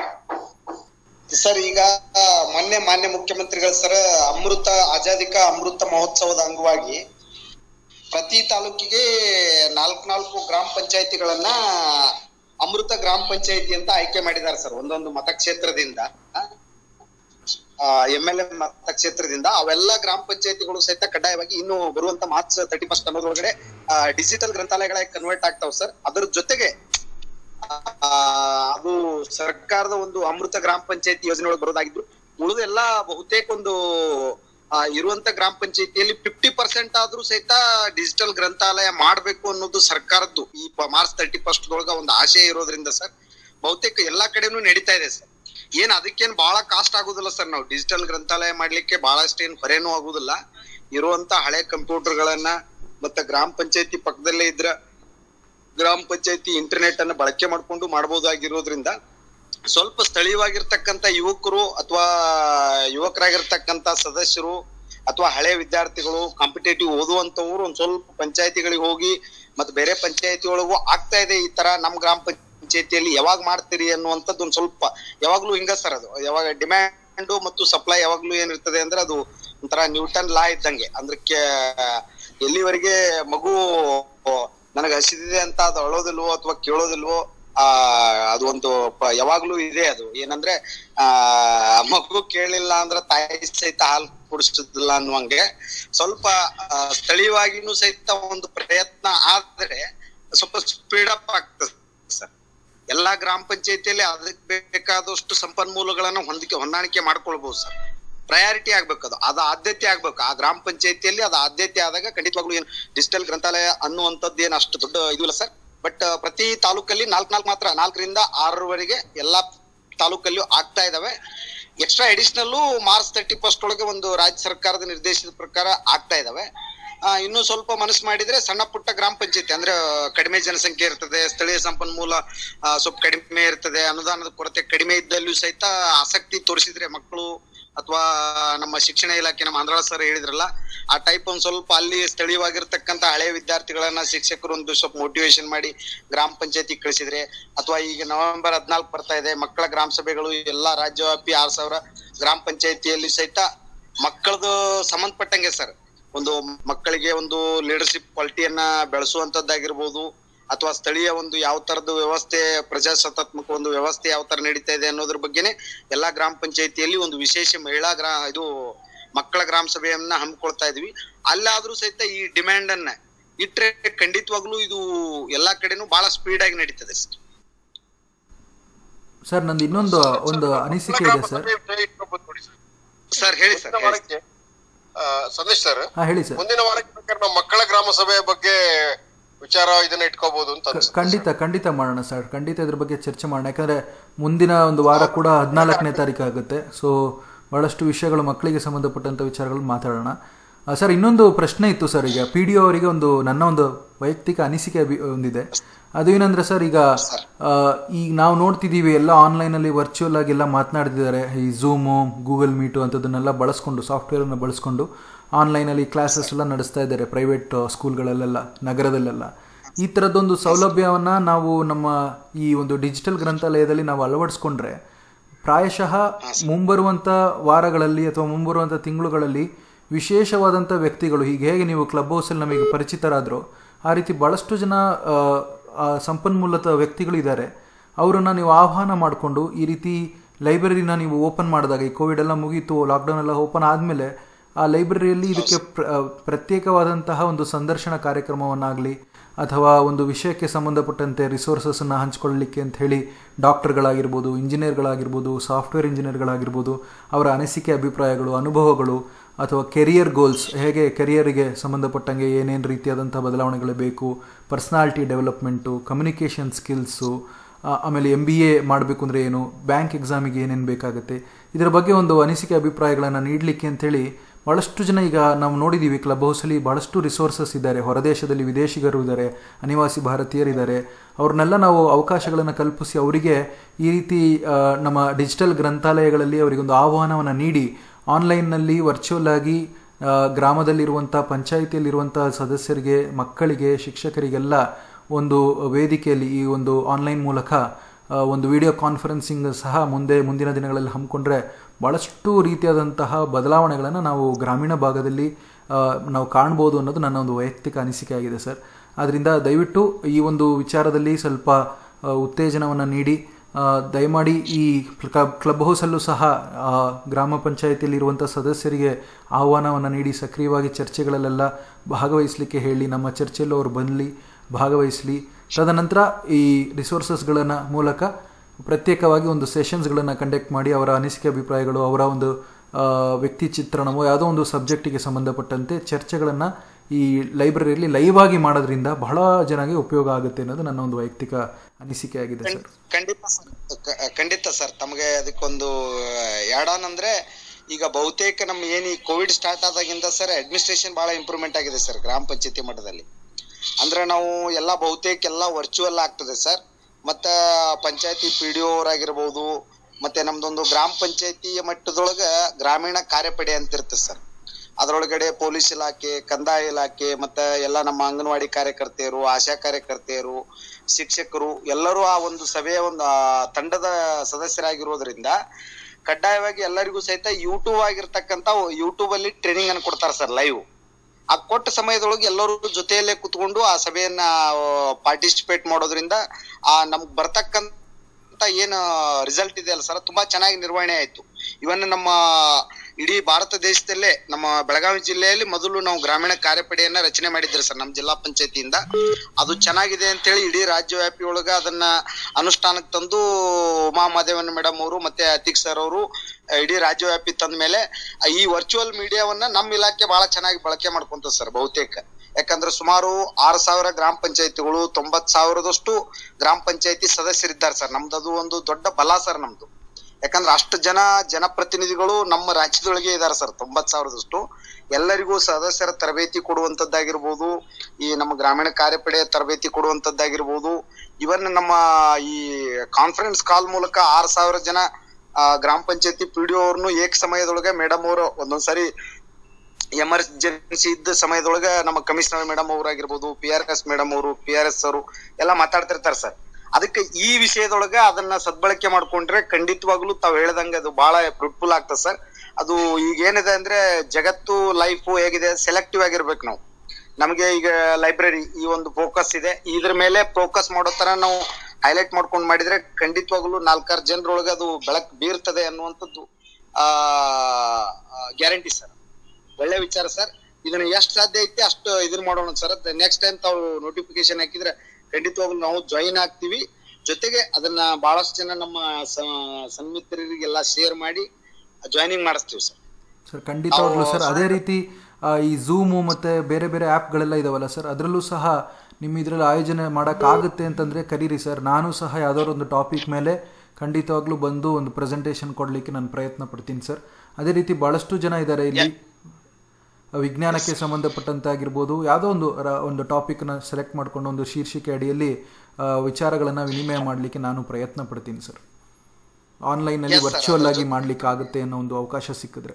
ಸರ್, ಈಗ ಮಾನ್ಯ ಮುಖ್ಯಮಂತ್ರಿಗಳು ಸರ್ ಆಜಾದಿ ಕಾ ಅಮೃತ ಮಹೋತ್ಸವದ ಅಂಗವಾಗಿ ಪ್ರತಿ ತಾಲೂಕಿಗೆ 4 ಗ್ರಾಮ ಪಂಚಾಯತಿಗಳನ್ನ ಅಮೃತ ಗ್ರಾಮ ಪಂಚಾಯತಿ ಅಂತ ಆಯ್ಕೆ ಮಾಡಿದ್ದಾರೆ ಸರ್. ಒಂದೊಂದು ಮತಕ್ಷೇತ್ರದಿಂದ, MLA ಮತಕ್ಷೇತ್ರದಿಂದ ಅವೆಲ್ಲ ಗ್ರಾಮ ಪಂಚಾಯತಿಗಳು ಸಹಿತ ಕಡ್ಡಾಯವಾಗಿ ಇನ್ನು ಬರುವಂತ ಮಾರ್ಚ್ 31 ಅನ್ನೋದ್ರೊಳಗಡೆ ಡಿಜಿಟಲ್ ಗ್ರಂಥಾಲಯಗಳಾಗಿ ಕನ್ವರ್ಟ್ ಆಗ್ತಾವ್ ಸರ್. ಅದ್ರ ಜೊತೆಗೆ ಅದು ಸರ್ಕಾರದ ಒಂದು ಅಮೃತ ಗ್ರಾಮ ಪಂಚಾಯತಿ ಯೋಜನೆ ಒಳಗೆ ಬರೋದಾಗಿದ್ರು. ಉಳಿದ ಎಲ್ಲಾ ಬಹುತೇಕ ಒಂದು ಇರುವಂತ ಗ್ರಾಮ ಪಂಚಾಯತಿಯಲ್ಲಿ 50% ಆದ್ರೂ ಸಹಿತ ಡಿಜಿಟಲ್ ಗ್ರಂಥಾಲಯ ಮಾಡ್ಬೇಕು ಅನ್ನೋದು ಸರ್ಕಾರದ್ದು ಈ ಮಾರ್ಚ್ 31 ಒಂದು ಆಶಯ ಇರೋದ್ರಿಂದ ಸರ್ ಬಹುತೇಕ ಎಲ್ಲಾ ಕಡೆನೂ ನಡೀತಾ ಇದೆ ಸರ್. ಅದಕ್ಕೇನ್ ಬಹಳ ಕಾಸ್ಟ್ ಆಗುದಿಲ್ಲ ಸರ್. ನಾವು ಡಿಜಿಟಲ್ ಗ್ರಂಥಾಲಯ ಮಾಡ್ಲಿಕ್ಕೆ ಬಹಳಷ್ಟೇನ್ ಹೊರೇನೂ ಆಗುದಿಲ್ಲ. ಇರುವಂತ ಹಳೆ ಕಂಪ್ಯೂಟರ್ಗಳನ್ನ ಮತ್ತೆ ಗ್ರಾಮ ಪಂಚಾಯತಿ ಪಕ್ಕದಲ್ಲೇ ಇದ್ರ ಗ್ರಾಮ ಪಂಚಾಯತಿ ಇಂಟರ್ನೆಟ್ ಅನ್ನ ಬಳಕೆ ಮಾಡ್ಕೊಂಡು ಮಾಡಬಹುದಾಗಿರೋದ್ರಿಂದ ಸ್ವಲ್ಪ ಸ್ಥಳೀಯವಾಗಿರ್ತಕ್ಕಂಥ ಯುವಕರು ಅಥವಾ ಯುವಕರಾಗಿರ್ತಕ್ಕಂಥ ಸದಸ್ಯರು ಅಥವಾ ಹಳೆ ವಿದ್ಯಾರ್ಥಿಗಳು ಕಾಂಪಿಟೇಟಿವ್ ಓದುವಂತವ್ರು ಒಂದ್ ಸ್ವಲ್ಪ ಪಂಚಾಯತಿಗಳಿಗೆ ಹೋಗಿ ಮತ್ತೆ ಬೇರೆ ಪಂಚಾಯತಿ ಒಳಗೂ ಆಗ್ತಾ ಇದೆ ಈ ತರ ನಮ್ ಗ್ರಾಮ ಪಂಚಾಯತಿಯಲ್ಲಿ ಯಾವಾಗ ಮಾಡ್ತೀರಿ ಅನ್ನುವಂಥದ್ದು ಒಂದ್ ಸ್ವಲ್ಪ ಯಾವಾಗ್ಲೂ ಹಿಂಗ ಸರ್. ಅದು ಯಾವಾಗ ಡಿಮ್ಯಾಂಡ್ ಮತ್ತು ಸಪ್ಲೈ ಯಾವಾಗ್ಲೂ ಏನಿರ್ತದೆ ಅಂದ್ರೆ ಅದು ಒಂಥರ ನ್ಯೂಟನ್ ಲಾ ಇದ್ದಂಗೆ. ಅಂದ್ರೆ ಎಲ್ಲಿವರೆಗೆ ಮಗು ನನಗೆ ಹಸಿದಿದೆ ಅಂತ ಅದು ಅಳೋದಿಲ್ವೋ ಅಥವಾ ಕೇಳೋದಿಲ್ವೋ ಅದು ಒಂದು ಯಾವಾಗ್ಲೂ ಇದೆ. ಅದು ಏನಂದ್ರೆ ಮಗು ಕೇಳಿಲ್ಲ ಅಂದ್ರ ತಾಯಿ ಸಹಿತ ಹಾಲು ಕುಡಿಸುದಿಲ್ಲ ಅನ್ನುವಂಗೆ ಸ್ವಲ್ಪ ಸ್ಥಳೀಯವಾಗಿನೂ ಸಹಿತ ಒಂದು ಪ್ರಯತ್ನ ಆದ್ರೆ ಸ್ವಲ್ಪ ಸ್ಪೀಡ್ ಅಪ್ ಆಗ್ತದೆ ಸರ್. ಎಲ್ಲಾ ಗ್ರಾಮ ಪಂಚಾಯತಿಯಲ್ಲಿ ಅದಕ್ಕೆ ಬೇಕಾದಷ್ಟು ಸಂಪನ್ಮೂಲಗಳನ್ನ ಹೊಂದಾಣಿಕೆ ಮಾಡ್ಕೊಳ್ಬಹುದು ಸರ್. ಪ್ರಯಾರಿಟಿ ಆಗ್ಬೇಕು, ಅದು ಆದ್ಯತೆ ಆಗ್ಬೇಕು. ಆ ಗ್ರಾಮ ಪಂಚಾಯತಿಯಲ್ಲಿ ಅದು ಆದ್ಯತೆ ಆದಾಗ ಖಂಡಿತವಾಗ್ಲೂ ಏನು ಡಿಜಿಟಲ್ ಗ್ರಂಥಾಲಯ ಅನ್ನುವಂಥದ್ದು ಏನು ಅಷ್ಟು ದೊಡ್ಡ ಇದಿಲ್ಲ ಸರ್. ಬಟ್ ಪ್ರತಿ ತಾಲೂಕಲ್ಲಿ 4 ಮಾತ್ರ 4ರಿಂದ 6 ಎಲ್ಲಾ ತಾಲೂಕಲ್ಲೂ ಆಗ್ತಾ ಇದಾವೆ. ಎಕ್ಸ್ಟ್ರಾ ಅಡಿಷನಲ್ ಮಾರ್ಚ್ 31 ಒಳಗೆ ಒಂದು ರಾಜ್ಯ ಸರ್ಕಾರದ ನಿರ್ದೇಶನದ ಪ್ರಕಾರ ಆಗ್ತಾ ಇದಾವೆ. ಇನ್ನು ಸ್ವಲ್ಪ ಮನಸ್ಸು ಮಾಡಿದ್ರೆ ಸಣ್ಣ ಪುಟ್ಟ ಗ್ರಾಮ ಪಂಚಾಯತಿ ಅಂದ್ರೆ ಕಡಿಮೆ ಜನಸಂಖ್ಯೆ ಇರ್ತದೆ, ಸ್ಥಳೀಯ ಸಂಪನ್ಮೂಲ ಸ್ವಲ್ಪ ಕಡಿಮೆ ಇರ್ತದೆ, ಅನುದಾನದ ಕೊರತೆ ಕಡಿಮೆ ಇದ್ದಲ್ಲೂ ಸಹಿತ ಆಸಕ್ತಿ ತೋರಿಸಿದ್ರೆ ಮಕ್ಕಳು ಅಥವಾ ನಮ್ಮ ಶಿಕ್ಷಣ ಇಲಾಖೆ ನಮ್ಮ ಆಂಧ್ರ ಸರ್ ಹೇಳಿದ್ರಲ್ಲ ಆ ಟೈಪ್ ಒಂದ್ ಸ್ವಲ್ಪ ಅಲ್ಲಿ ಸ್ಥಳೀಯವಾಗಿರ್ತಕ್ಕಂಥ ಹಳೆ ವಿದ್ಯಾರ್ಥಿಗಳನ್ನ ಶಿಕ್ಷಕರು ಒಂದು ಸ್ವಲ್ಪ ಮೋಟಿವೇಶನ್ ಮಾಡಿ ಗ್ರಾಮ ಪಂಚಾಯತಿ ಕಳಿಸಿದ್ರೆ, ಅಥವಾ ಈಗ ನವೆಂಬರ್ 14 ಬರ್ತಾ ಇದೆ ಮಕ್ಕಳ ಗ್ರಾಮ ಸಭೆಗಳು ಎಲ್ಲಾ ರಾಜ್ಯವ್ಯಾಪಿ 6000 ಗ್ರಾಮ ಪಂಚಾಯತಿಯಲ್ಲಿ ಸಹಿತ ಮಕ್ಕಳದು ಸಂಬಂಧಪಟ್ಟಂಗೆ ಸರ್ ಒಂದು ಮಕ್ಕಳಿಗೆ ಒಂದು ಲೀಡರ್ಶಿಪ್ ಕ್ವಾಲಿಟಿಯನ್ನ ಬೆಳೆಸುವಂತದ್ದಾಗಿರ್ಬೋದು ಅಥವಾ ಸ್ಥಳೀಯ ಒಂದು ಯಾವ ತರದ ವ್ಯವಸ್ಥೆ ಪ್ರಜಾಸತ್ತಾತ್ಮಕ ಒಂದು ವ್ಯವಸ್ಥೆ ಯಾವ ತರ ನಡೀತಾ ಇದೆ ಅನ್ನೋದ್ರ ಬಗ್ಗೆನೆ ಎಲ್ಲಾ ಗ್ರಾಮ ಪಂಚಾಯತಿಯಲ್ಲಿ ಒಂದು ವಿಶೇಷ ಮಹಿಳಾ ಮಕ್ಕಳ ಗ್ರಾಮ ಸಭೆಯನ್ನ ಹಮ್ಮಿಕೊಳ್ತಾ ಇದೀವಿ. ಅಲ್ಲಾದ್ರೂ ಸಹಿತ ಈ ಡಿಮ್ಯಾಂಡ್ ಅನ್ನ ಇಟ್ರೆ ಖಂಡಿತವಾಗ್ಲೂ ಇದು ಎಲ್ಲಾ ಕಡೆನೂ ಬಹಳ ಸ್ಪೀಡ್ ಆಗಿ ನಡೀತದೆ ಸರ್. ನಂದು ಇನ್ನೊಂದು ಅನಿಸಿಕೆ ಇದೆ ಸರ್. ಸರ್ ಹೇಳಿ ಸರ್. ಸಂದೇಶ್ ಸರ್ ಹೇಳಿ ಸರ್. ಮುಂದಿನ ವಾರಕ್ಕೆ ನಾವು ಮಕ್ಕಳ ಗ್ರಾಮ ಸಭೆಯ ಬಗ್ಗೆ ವಿಚಾರ ಇದನ್ನ ಇಟ್ಕೋಬಹುದು ಅಂತ ಖಂಡಿತ ಮಾಡೋಣ ಸರ್. ಖಂಡಿತ ಇದ್ರ ಬಗ್ಗೆ ಚರ್ಚೆ ಮಾಡೋಣ. ಯಾಕಂದ್ರೆ ಮುಂದಿನ ಒಂದು ವಾರ ಕೂಡ 14ನೇ ತಾರೀಕು ಆಗುತ್ತೆ. ಸೊ ಬಹಳಷ್ಟು ವಿಷಯಗಳು ಮಕ್ಕಳಿಗೆ ಸಂಬಂಧಪಟ್ಟಂತ ವಿಚಾರಗಳು ಮಾತಾಡೋಣ ಸರ್. ಇನ್ನೊಂದು ಪ್ರಶ್ನೆ ಇತ್ತು ಸರ್. ಈಗ PDO ಅವರಿಗೆ ನನ್ನ ಒಂದು ವೈಯಕ್ತಿಕ ಅನಿಸಿಕೆ ಒಂದಿದೆ. ಅದು ಏನಂದ್ರೆ ಸರ್, ಈಗ ನಾವು ನೋಡ್ತಿದ್ದೀವಿ ಎಲ್ಲ ಆನ್ಲೈನಲ್ಲಿ ವರ್ಚುವಲ್ ಆಗಿ ಎಲ್ಲ ಮಾತನಾಡ್ತಿದ್ದಾರೆ. ಈ ಝೂಮು, ಗೂಗಲ್ ಮೀಟು ಅಂಥದ್ದನ್ನೆಲ್ಲ ಬಳಸ್ಕೊಂಡು, ಸಾಫ್ಟ್ವೇರನ್ನು ಬಳಸ್ಕೊಂಡು ಆನ್ಲೈನಲ್ಲಿ ಕ್ಲಾಸಸ್ ಎಲ್ಲ ನಡೆಸ್ತಾ ಇದ್ದಾರೆ ಪ್ರೈವೇಟ್ ಸ್ಕೂಲ್ಗಳಲ್ಲೆಲ್ಲ, ನಗರದಲ್ಲೆಲ್ಲ. ಈ ಥರದ್ದೊಂದು ಸೌಲಭ್ಯವನ್ನು ನಾವು ನಮ್ಮ ಈ ಒಂದು ಡಿಜಿಟಲ್ ಗ್ರಂಥಾಲಯದಲ್ಲಿ ನಾವು ಅಳವಡಿಸ್ಕೊಂಡ್ರೆ ಪ್ರಾಯಶಃ ಮುಂಬರುವಂಥ ವಾರಗಳಲ್ಲಿ ಅಥವಾ ಮುಂಬರುವಂಥ ತಿಂಗಳುಗಳಲ್ಲಿ ವಿಶೇಷವಾದಂಥ ವ್ಯಕ್ತಿಗಳು, ಹೀಗೆ ಹೇಗೆ ನೀವು ಕ್ಲಬ್ ಹೌಸಲ್ಲಿ ನಮಗೆ ಪರಿಚಿತರಾದರೂ ಆ ರೀತಿ ಭಾಳಷ್ಟು ಜನ ಸಂಪನ್ಮೂಲತ ವ್ಯಕ್ತಿಗಳಿದ್ದಾರೆ. ಅವರನ್ನು ನೀವು ಆಹ್ವಾನ ಮಾಡಿಕೊಂಡು ಈ ರೀತಿ ಲೈಬ್ರರಿನ ನೀವು ಓಪನ್ ಮಾಡಿದಾಗ, ಈ ಕೋವಿಡ್ ಎಲ್ಲ ಮುಗೀತು, ಲಾಕ್ಡೌನ್ ಎಲ್ಲ ಓಪನ್ ಆದಮೇಲೆ ಆ ಲೈಬ್ರರಿಯಲ್ಲಿ ಇದಕ್ಕೆ ಪ್ರತ್ಯೇಕವಾದಂತಹ ಒಂದು ಸಂದರ್ಶನ ಕಾರ್ಯಕ್ರಮವನ್ನಾಗಲಿ ಅಥವಾ ಒಂದು ವಿಷಯಕ್ಕೆ ಸಂಬಂಧಪಟ್ಟಂತೆ ರಿಸೋರ್ಸಸ್ಸನ್ನು ಹಂಚ್ಕೊಳ್ಳಲಿಕ್ಕೆ ಅಂತ ಹೇಳಿ ಡಾಕ್ಟರ್ಗಳಾಗಿರ್ಬೋದು, ಇಂಜಿನಿಯರ್ಗಳಾಗಿರ್ಬೋದು, ಸಾಫ್ಟ್ವೇರ್ ಇಂಜಿನಿಯರ್ಗಳಾಗಿರ್ಬೋದು, ಅವರ ಅನಿಸಿಕೆ, ಅಭಿಪ್ರಾಯಗಳು, ಅನುಭವಗಳು ಅಥವಾ ಕೆರಿಯರ್ ಗೋಲ್ಸ್, ಹೇಗೆ ಕೆರಿಯರಿಗೆ ಸಂಬಂಧಪಟ್ಟಂಗೆ ಏನೇನು ರೀತಿಯಾದಂಥ ಬದಲಾವಣೆಗಳು ಬೇಕು, ಪರ್ಸ್ನಾಲಿಟಿ ಡೆವಲಪ್ಮೆಂಟು, ಕಮ್ಯುನಿಕೇಷನ್ ಸ್ಕಿಲ್ಸು, ಆಮೇಲೆ MBA ಮಾಡಬೇಕು ಅಂದರೆ ಏನು, ಬ್ಯಾಂಕ್ ಎಕ್ಸಾಮಿಗೆ ಏನೇನು ಬೇಕಾಗುತ್ತೆ, ಇದರ ಬಗ್ಗೆ ಒಂದು ಅನಿಸಿಕೆ ಅಭಿಪ್ರಾಯಗಳನ್ನು ನೀಡಲಿಕ್ಕೆ ಅಂಥೇಳಿ ಭಾಳಷ್ಟು ಜನ ಈಗ ನಾವು ನೋಡಿದ್ದೀವಿ ಕ್ಲಬ್ ಹೌಸಲ್ಲಿ ಭಾಳಷ್ಟು ರಿಸೋರ್ಸಸ್ ಇದ್ದಾರೆ. ಹೊರದೇಶದಲ್ಲಿ ವಿದೇಶಿಗರು ಇದ್ದಾರೆ, ಅನಿವಾಸಿ ಭಾರತೀಯರಿದ್ದಾರೆ. ಅವ್ರನ್ನೆಲ್ಲ ನಾವು ಅವಕಾಶಗಳನ್ನು ಕಲ್ಪಿಸಿ ಅವರಿಗೆ ಈ ರೀತಿ ನಮ್ಮ ಡಿಜಿಟಲ್ ಗ್ರಂಥಾಲಯಗಳಲ್ಲಿ ಅವರಿಗೊಂದು ಆಹ್ವಾನವನ್ನು ನೀಡಿ ಆನ್ಲೈನ್ನಲ್ಲಿ ವರ್ಚುವಲ್ ಆಗಿ ಗ್ರಾಮದಲ್ಲಿರುವಂಥ ಪಂಚಾಯಿತಿಯಲ್ಲಿರುವಂಥ ಸದಸ್ಯರಿಗೆ, ಮಕ್ಕಳಿಗೆ, ಶಿಕ್ಷಕರಿಗೆಲ್ಲ ಒಂದು ವೇದಿಕೆಯಲ್ಲಿ ಈ ಒಂದು ಆನ್ಲೈನ್ ಮೂಲಕ ಒಂದು ವಿಡಿಯೋ ಕಾನ್ಫರೆನ್ಸಿಂಗ್ ಸಹ ಮುಂದಿನ ದಿನಗಳಲ್ಲಿ ಹಮ್ಮಿಕೊಂಡ್ರೆ ಭಾಳಷ್ಟು ರೀತಿಯಾದಂತಹ ಬದಲಾವಣೆಗಳನ್ನು ನಾವು ಗ್ರಾಮೀಣ ಭಾಗದಲ್ಲಿ ನಾವು ಕಾಣ್ಬೋದು ಅನ್ನೋದು ನನ್ನ ಒಂದು ವೈಯಕ್ತಿಕ ಅನಿಸಿಕೆ ಆಗಿದೆ ಸರ್. ಆದ್ದರಿಂದ ದಯವಿಟ್ಟು ಈ ಒಂದು ವಿಚಾರದಲ್ಲಿ ಸ್ವಲ್ಪ ಉತ್ತೇಜನವನ್ನು ನೀಡಿ ದಯಮಾಡಿ ಈ ಕ್ಲಬ್ ಹೌಸಲ್ಲೂ ಸಹ ಗ್ರಾಮ ಪಂಚಾಯಿತಿಯಲ್ಲಿರುವಂಥ ಸದಸ್ಯರಿಗೆ ಆಹ್ವಾನವನ್ನು ನೀಡಿ ಸಕ್ರಿಯವಾಗಿ ಚರ್ಚೆಗಳಲ್ಲೆಲ್ಲ ಭಾಗವಹಿಸಲಿಕ್ಕೆ ಹೇಳಿ, ನಮ್ಮ ಚರ್ಚೆಯಲ್ಲೂ ಅವರು ಬಂದಲಿ, ಭಾಗವಹಿಸಲಿ. ತದನಂತರ ಈ ರಿಸೋರ್ಸಸ್ಗಳನ್ನು ಮೂಲಕ ಪ್ರತ್ಯೇಕವಾಗಿ ಒಂದು ಸೆಷನ್ಸ್ಗಳನ್ನು ಕಂಡಕ್ಟ್ ಮಾಡಿ ಅವರ ಅನಿಸಿಕೆ ಅಭಿಪ್ರಾಯಗಳು, ಅವರ ಒಂದು ವ್ಯಕ್ತಿ ಚಿತ್ರಣವೋ ಯಾವುದೋ ಒಂದು ಸಬ್ಜೆಕ್ಟಿಗೆ ಸಂಬಂಧಪಟ್ಟಂತೆ ಚರ್ಚೆಗಳನ್ನು ಈ ಲೈಬ್ರರಿಯಲ್ಲಿ ಲೈವ್ ಆಗಿ ಮಾಡೋದ್ರಿಂದ ಬಹಳ ಜನಗೆ ಉಪಯೋಗ ಆಗುತ್ತೆ ಅನ್ನೋದು ನನ್ನ ಒಂದು ವೈಯಕ್ತಿಕ ಅನಿಸಿಕೆ ಆಗಿದೆ ಸರ್. ಖಂಡಿತ ಸರ್. ತಮಗೆ ಅದಕ್ಕೊಂದು ಆ್ಯಡ್ ಆನ್ ಅಂದ್ರೆ, ಈಗ ಬಹುತೇಕ ನಮ್ಮ ಈ ಕೋವಿಡ್ ಸ್ಟಾರ್ಟ್ ಆದಾಗಿಂದ ಸರ್ ಅಡ್ಮಿನಿಸ್ಟ್ರೇಷನ್ ಬಹಳ ಇಂಪ್ರೂವ್ಮೆಂಟ್ ಆಗಿದೆ ಸರ್ ಗ್ರಾಮ ಪಂಚಾಯತಿ ಮಟ್ಟದಲ್ಲಿ. ಅಂದ್ರೆ ನಾವು ಎಲ್ಲ ಬಹುತೇಕ ಎಲ್ಲ ವರ್ಚುವಲ್ ಆಗ್ತದೆ ಸರ್. ಮತ್ತೆ ಪಂಚಾಯತಿ PDO ಅವರಾಗಿರ್ಬೋದು, ಮತ್ತೆ ನಮ್ದೊಂದು ಗ್ರಾಮ ಪಂಚಾಯತಿ ಮಟ್ಟದೊಳಗ ಗ್ರಾಮೀಣ ಕಾರ್ಯಪಡೆ ಅಂತ ಇರ್ತದೆ ಸರ್. ಅದರೊಳಗಡೆ ಪೊಲೀಸ್ ಇಲಾಖೆ, ಕಂದಾಯ ಇಲಾಖೆ, ಮತ್ತೆ ಎಲ್ಲ ನಮ್ಮ ಅಂಗನವಾಡಿ ಕಾರ್ಯಕರ್ತೆಯರು, ಆಶಾ ಕಾರ್ಯಕರ್ತೆಯರು, ಶಿಕ್ಷಕರು ಎಲ್ಲರೂ ಆ ಒಂದು ಸಭೆಯ ಒಂದು ತಂಡದ ಸದಸ್ಯರಾಗಿರೋದ್ರಿಂದ ಕಡ್ಡಾಯವಾಗಿ ಎಲ್ಲರಿಗೂ ಸಹಿತ ಯೂಟ್ಯೂಬ್ ಆಗಿರ್ತಕ್ಕಂಥ ಯೂಟ್ಯೂಬ್ ಅಲ್ಲಿ ಟ್ರೈನಿಂಗ್ ಅನ್ನು ಕೊಡ್ತಾರೆ ಸರ್ ಲೈವ್. ಆ ಕೊಟ್ಟ ಸಮಯದೊಳಗೆ ಎಲ್ಲರೂ ಜೊತೆಯಲ್ಲೇ ಕುತ್ಕೊಂಡು ಆ ಸಭೆಯನ್ನ ಪಾರ್ಟಿಸಿಪೇಟ್ ಮಾಡೋದ್ರಿಂದ ಆ ನಮ್ಗೆ ಬರ್ತಕ್ಕಂಥ ಏನು ರಿಸಲ್ಟ್ ಇದೆ ಅಲ್ಲ ಸರ್, ತುಂಬಾ ಚೆನ್ನಾಗಿ ನಿರ್ವಹಣೆ ಆಯ್ತು. ಇವನ್ ನಮ್ಮ ಇಡೀ ಭಾರತ ದೇಶದಲ್ಲೇ ನಮ್ಮ ಬೆಳಗಾವಿ ಜಿಲ್ಲೆಯಲ್ಲಿ ಮೊದಲು ನಾವು ಗ್ರಾಮೀಣ ಕಾರ್ಯಪಡೆಯನ್ನ ರಚನೆ ಮಾಡಿದ್ರಿ ಸರ್ ನಮ್ಮ ಜಿಲ್ಲಾ ಪಂಚಾಯತಿಯಿಂದ. ಅದು ಚೆನ್ನಾಗಿದೆ ಅಂತೇಳಿ ಇಡೀ ರಾಜ್ಯವ್ಯಾಪಿ ಒಳಗ ಅದನ್ನ ಅನುಷ್ಠಾನಕ್ಕೆ ತಂದು ಉಮಾ ಮಾದೇವನ್ ಮೇಡಮ್ ಅವರು ಮತ್ತೆ ಅತೀಕ್ ಸರ್ ಅವರು ಇಡೀ ರಾಜ್ಯವ್ಯಾಪಿ ತಂದ ಮೇಲೆ ಈ ವರ್ಚುವಲ್ ಮೀಡಿಯಾವನ್ನ ನಮ್ಮ ಇಲಾಖೆ ಬಹಳ ಚೆನ್ನಾಗಿ ಬಳಕೆ ಮಾಡ್ಕೊಂತ ಸರ್ ಬಹುತೇಕ. ಯಾಕಂದ್ರೆ ಸುಮಾರು 6,000 ಗ್ರಾಮ ಪಂಚಾಯತಿಗಳು, 90,000ದಷ್ಟು ಗ್ರಾಮ ಪಂಚಾಯತಿ ಸದಸ್ಯರಿದ್ದಾರೆ ಸರ್. ನಮ್ದು ಅದು ಒಂದು ದೊಡ್ಡ ಬಲ ಸರ್ ನಮ್ದು. ಯಾಕಂದ್ರೆ ಅಷ್ಟು ಜನಪ್ರತಿನಿಧಿಗಳು ನಮ್ಮ ರಾಜ್ಯದೊಳಗೆ ಇದ್ದಾರೆ ಸರ್. 90,000ದಷ್ಟು ಎಲ್ಲರಿಗೂ ಸದಸ್ಯರ ತರಬೇತಿ ಕೊಡುವಂತದ್ದಾಗಿರ್ಬೋದು, ಈ ನಮ್ಮ ಗ್ರಾಮೀಣ ಕಾರ್ಯಪಡೆ ತರಬೇತಿ ಕೊಡುವಂತದ್ದಾಗಿರ್ಬೋದು, ಇವನ್ ನಮ್ಮ ಈ ಕಾನ್ಫರೆನ್ಸ್ ಕಾಲ್ ಮೂಲಕ 6,000 ಜನ ಗ್ರಾಮ ಪಂಚಾಯತಿ PDO ಅವ್ರನ್ನು ಏಕ ಸಮಯದೊಳಗೆ ಮೇಡಮ್ ಅವರು ಒಂದೊಂದ್ಸರಿ ಎಮರ್ಜೆನ್ಸಿ ಇದ್ದ ಸಮಯದೊಳಗ ನಮ್ಮ ಕಮಿಷನರ್ ಮೇಡಮ್ ಅವರಾಗಿರ್ಬೋದು, PRS ಮೇಡಮ್ ಅವರು, PRS ಅವರು ಎಲ್ಲ ಮಾತಾಡ್ತಿರ್ತಾರೆ ಸರ್. ಅದಕ್ಕೆ ಈ ವಿಷಯದೊಳಗ ಅದನ್ನ ಸದ್ಬಳಕೆ ಮಾಡ್ಕೊಂಡ್ರೆ ಖಂಡಿತವಾಗ್ಲೂ ತಾವ್ ಹೇಳ್ದಂಗೆ ಅದು ಬಹಳ ಫ್ರೂಟ್ಫುಲ್ ಆಗ್ತದೆ ಸರ್. ಅದು ಈಗ ಏನಿದೆ ಅಂದ್ರೆ ಜಗತ್ತು ಲೈಫ್ ಹೇಗಿದೆ, ಸೆಲೆಕ್ಟಿವ್ ಆಗಿರ್ಬೇಕು ನಾವು. ನಮ್ಗೆ ಈಗ ಲೈಬ್ರರಿ ಈ ಒಂದು ಫೋಕಸ್ ಇದೆ, ಇದ್ರ ಮೇಲೆ ಫೋಕಸ್ ಮಾಡೋ ತರ ನಾವು ಹೈಲೈಟ್ ಮಾಡ್ಕೊಂಡ್ ಮಾಡಿದ್ರೆ ಖಂಡಿತವಾಗ್ಲೂ 4-6 ಜನರೊಳಗೆ ಅದು ಬೆಳಕ್ ಬೀರ್ತದೆ ಅನ್ನುವಂಥದ್ದು ಗ್ಯಾರಂಟಿ ಸರ್. ಒಳ್ಳೆ ವಿಚಾರ ಸರ್. ಇದನ್ನ ಎಷ್ಟು ಸಾಧ್ಯ ಐತಿ ಅಷ್ಟು ಇದನ್ನ ಮಾಡೋಣ ಸರ್. ನೆಕ್ಸ್ಟ್ ಟೈಮ್ ತಾವು ನೋಟಿಫಿಕೇಶನ್ ಹಾಕಿದ್ರೆ ಖಂಡಿತವಾಗ್ಲೂ ನಾವು ಜಾಯಿನ್ ಆಗ್ತೀವಿ. ಜೊತೆಗೆ ಅದನ್ನ ಬಹಳಷ್ಟು ಜನ ನಮ್ಮ ಸನ್ಮಿತ್ರರಿಗೆಲ್ಲ ಶೇರ್ ಮಾಡಿ ಜಾಯಿನಿಂಗ್ ಮಾಡಿಸ್ತೀವಿ ಸರ್. ಸರ್ ಖಂಡಿತವಾಗ್ಲೂ ಸರ್. ಅದೇ ರೀತಿ ಈ ಝೂಮು ಮತ್ತೆ ಬೇರೆ ಬೇರೆ ಆ್ಯಪ್ಗಳೆಲ್ಲ ಇದಾವಲ್ಲ ಸರ್, ಅದರಲ್ಲೂ ಸಹ ನಿಮ್ಮ ಇದರಲ್ಲಿ ಆಯೋಜನೆ ಮಾಡೋಕ್ಕಾಗುತ್ತೆ ಅಂತಂದರೆ ಕರೀರಿ ಸರ್. ನಾನು ಸಹ ಯಾವುದಾದ್ರು ಒಂದು ಟಾಪಿಕ್ ಮೇಲೆ ಖಂಡಿತವಾಗ್ಲೂ ಬಂದು ಒಂದು ಪ್ರೆಸೆಂಟೇಷನ್ ಕೊಡಲಿಕ್ಕೆ ನಾನು ಪ್ರಯತ್ನ ಪಡ್ತೀನಿ ಸರ್. ಅದೇ ರೀತಿ ಭಾಳಷ್ಟು ಜನ ಇದ್ದಾರೆ ಇಲ್ಲಿ ವಿಜ್ಞಾನಕ್ಕೆ ಸಂಬಂಧಪಟ್ಟಂತಾಗಿರ್ಬೋದು, ಯಾವುದೋ ಒಂದು ಟಾಪಿಕ್ನ ಸೆಲೆಕ್ಟ್ ಮಾಡಿಕೊಂಡು ಒಂದು ಶೀರ್ಷಿಕೆ ಅಡಿಯಲ್ಲಿ ವಿಚಾರಗಳನ್ನು ವಿನಿಮಯ ಮಾಡಲಿಕ್ಕೆ ನಾನು ಪ್ರಯತ್ನ ಪಡ್ತೀನಿ ಸರ್. ಆನ್ಲೈನಲ್ಲಿ ವರ್ಚುವಲ್ ಆಗಿ ಮಾಡ್ಲಿಕ್ಕೆ ಆಗುತ್ತೆ ಅನ್ನೋ ಒಂದು ಅವಕಾಶ ಸಿಕ್ಕಿದ್ರೆ.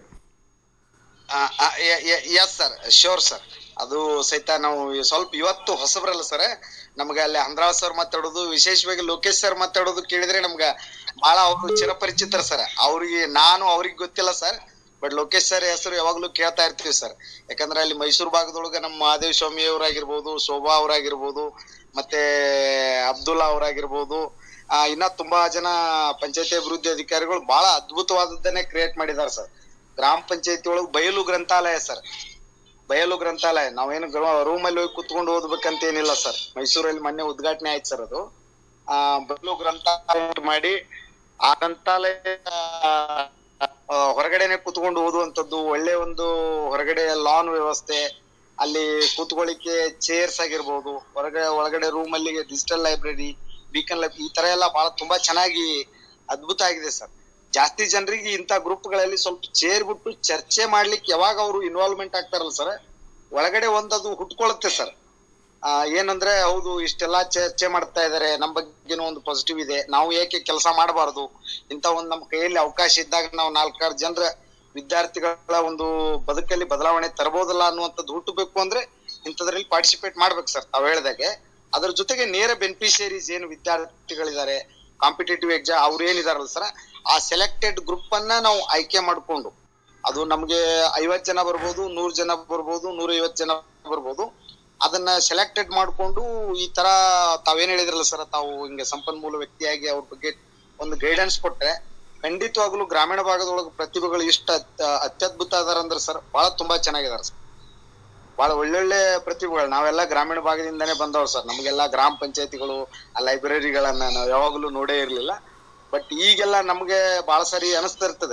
Yes sir, sure sir. ಅದು ಸಹಿತ ನಾವು ಸ್ವಲ್ಪ ಇವತ್ತು ಹೊಸಬ್ರಲ್ಲ ಸರ್, ನಮ್ಗೆ ಅಲ್ಲಿ ಅಂದ್ರಾವ್ ಸರ್ ಮಾತಾಡೋದು, ವಿಶೇಷವಾಗಿ ಲೋಕೇಶ್ ಸರ್ ಮಾತಾಡೋದು ಕೇಳಿದ್ರೆ ನಮ್ಗ ಬಹಳ ಅವ್ರು ಚಿರಪರಿಚಿತರ ಸರ್. ಅವ್ರಿಗೆ ಗೊತ್ತಿಲ್ಲ ಸರ್, ಬಟ್ ಲೋಕೇಶ್ ಸರ್ ಹೆಸರು ಯಾವಾಗ್ಲೂ ಕೇಳ್ತಾ ಇರ್ತೀವಿ ಸರ್. ಯಾಕಂದ್ರೆ ಅಲ್ಲಿ ಮೈಸೂರು ಭಾಗದೊಳಗ ನಮ್ಮ ಮಹಾದೇವ್ ಸ್ವಾಮಿ ಅವರಾಗಿರ್ಬೋದು, ಶೋಭಾ ಅವರಾಗಿರ್ಬೋದು, ಮತ್ತೆ ಅಬ್ದುಲ್ಲಾ ಅವರಾಗಿರ್ಬೋದು, ಇನ್ನ ತುಂಬಾ ಜನ ಪಂಚಾಯತಿ ಅಭಿವೃದ್ಧಿ ಅಧಿಕಾರಿಗಳು ಬಹಳ ಅದ್ಭುತವಾದದ್ದನ್ನೇ ಕ್ರಿಯೇಟ್ ಮಾಡಿದಾರೆ ಸರ್. ಗ್ರಾಮ ಪಂಚಾಯತಿ ಒಳಗೆ ಬಯಲು ಗ್ರಂಥಾಲಯ ಸರ್. ಬಯಲು ಗ್ರಂಥಾಲಯ ನಾವೇನು ರೂಮ್ ಅಲ್ಲಿ ಹೋಗಿ ಕುತ್ಕೊಂಡು ಓದ್ಬೇಕಂತ ಏನಿಲ್ಲ ಸರ್. ಮೈಸೂರಲ್ಲಿ ಮೊನ್ನೆ ಉದ್ಘಾಟನೆ ಆಯ್ತು ಸರ್. ಅದು ಬಯಲು ಗ್ರಂಥಾಲಯ ಮಾಡಿ ಆ ಗ್ರಂಥಾಲಯ ಹೊರಗಡೆನೆ ಕುತ್ಕೊಂಡು ಓದುವಂತದ್ದು, ಒಳ್ಳೆ ಒಂದು ಹೊರಗಡೆ ಲಾನ್ ವ್ಯವಸ್ಥೆ, ಅಲ್ಲಿ ಕೂತ್ಕೊಳ್ಳಿಕ್ಕೆ ಚೇರ್ಸ್ ಆಗಿರ್ಬೋದು, ಒಳಗಡೆ ರೂಮ್ ಅಲ್ಲಿ ಡಿಜಿಟಲ್ ಲೈಬ್ರರಿ, ಬೀಕನ್ ಲೈಬ್ರರಿ, ಈ ತರ ಎಲ್ಲ ಬಹಳ ತುಂಬಾ ಚೆನ್ನಾಗಿ ಅದ್ಭುತ ಆಗಿದೆ ಸರ್. ಜಾಸ್ತಿ ಜನರಿಗೆ ಇಂಥ ಗ್ರೂಪ್ಗಳಲ್ಲಿ ಸ್ವಲ್ಪ ಚೇರ್ ಬಿಟ್ಟು ಚರ್ಚೆ ಮಾಡ್ಲಿಕ್ಕೆ ಯಾವಾಗ ಅವರು ಇನ್ವಾಲ್ವ್ಮೆಂಟ್ ಆಗ್ತಾರಲ್ಲ ಸರ್, ಒಳಗಡೆ ಒಂದದು ಹುಟ್ಕೊಳುತ್ತೆ ಸರ್. ಏನಂದ್ರೆ ಹೌದು ಇಷ್ಟೆಲ್ಲಾ ಚರ್ಚೆ ಮಾಡ್ತಾ ಇದಾರೆ, ನಮ್ಮ ಬಗ್ಗೆನೂ ಒಂದು ಪಾಸಿಟಿವ್ ಇದೆ, ನಾವು ಏಕೆ ಕೆಲಸ ಮಾಡಬಾರ್ದು, ಇಂಥ ಒಂದು ನಮ್ಮ ಕೈಯಲ್ಲಿ ಅವಕಾಶ ಇದ್ದಾಗ ನಾವು 4-6 ಜನರ ವಿದ್ಯಾರ್ಥಿಗಳ ಒಂದು ಬದುಕಲ್ಲಿ ಬದಲಾವಣೆ ತರಬಹುದಲ್ಲ ಅನ್ನುವಂಥದ್ದು ಹುಟ್ಟಬೇಕು ಅಂದ್ರೆ ಇಂಥದ್ರಲ್ಲಿ ಪಾರ್ಟಿಸಿಪೇಟ್ ಮಾಡ್ಬೇಕು ಸರ್. ತಾವ್ ಹೇಳ್ದಾಗೆ ಅದ್ರ ಜೊತೆಗೆ ನೇರ ಬೆನಿಫಿಷಿಯರೀಸ್ ಏನು ವಿದ್ಯಾರ್ಥಿಗಳಿದ್ದಾರೆ, ಕಾಂಪಿಟೇಟಿವ್ ಎಕ್ಸಾಮ್ ಅವ್ರು ಏನಿದಾರಲ್ಲ ಸರ್, ಆ ಸೆಲೆಕ್ಟೆಡ್ ಗ್ರೂಪ್ ಅನ್ನ ನಾವು ಆಯ್ಕೆ ಮಾಡ್ಕೊಂಡು, ಅದು ನಮ್ಗೆ 50 ಜನ ಬರ್ಬೋದು, 100 ಜನ ಬರ್ಬೋದು, 150 ಜನ ಬರ್ಬೋದು, ಅದನ್ನ ಸೆಲೆಕ್ಟೆಡ್ ಮಾಡ್ಕೊಂಡು ಈ ತರ ತಾವೇನ್ ಹೇಳಿದ್ರಲ್ಲ ಸರ್, ತಾವು ಹಿಂಗೆ ಸಂಪನ್ಮೂಲ ವ್ಯಕ್ತಿಯಾಗಿ ಅವ್ರ ಬಗ್ಗೆ ಒಂದು ಗೈಡೆನ್ಸ್ ಕೊಟ್ರೆ ಖಂಡಿತವಾಗ್ಲೂ ಗ್ರಾಮೀಣ ಭಾಗದೊಳಗೆ ಪ್ರತಿಭೆಗಳು ಇಷ್ಟ ಅತ್ಯದ್ಭುತ ಅದಾರ ಅಂದ್ರೆ ಸರ್, ಬಹಳ ತುಂಬಾ ಚೆನ್ನಾಗಿದಾರ ಸರ್. ಬಹಳ ಒಳ್ಳೊಳ್ಳೆ ಪ್ರತಿಭೆಗಳು ನಾವೆಲ್ಲ ಗ್ರಾಮೀಣ ಭಾಗದಿಂದಾನೇ ಬಂದವ್ರು ಸರ್. ನಮ್ಗೆಲ್ಲ ಗ್ರಾಮ ಪಂಚಾಯತಿಗಳು ಆ ಲೈಬ್ರರಿಗಳನ್ನ ನಾವು ಯಾವಾಗ್ಲೂ ನೋಡೇ ಇರ್ಲಿಲ್ಲ. ಬಟ್ ಈಗೆಲ್ಲ ನಮ್ಗೆ ಬಹಳ ಸರಿ ಅನಿಸ್ತಾ ಇರ್ತದೆ,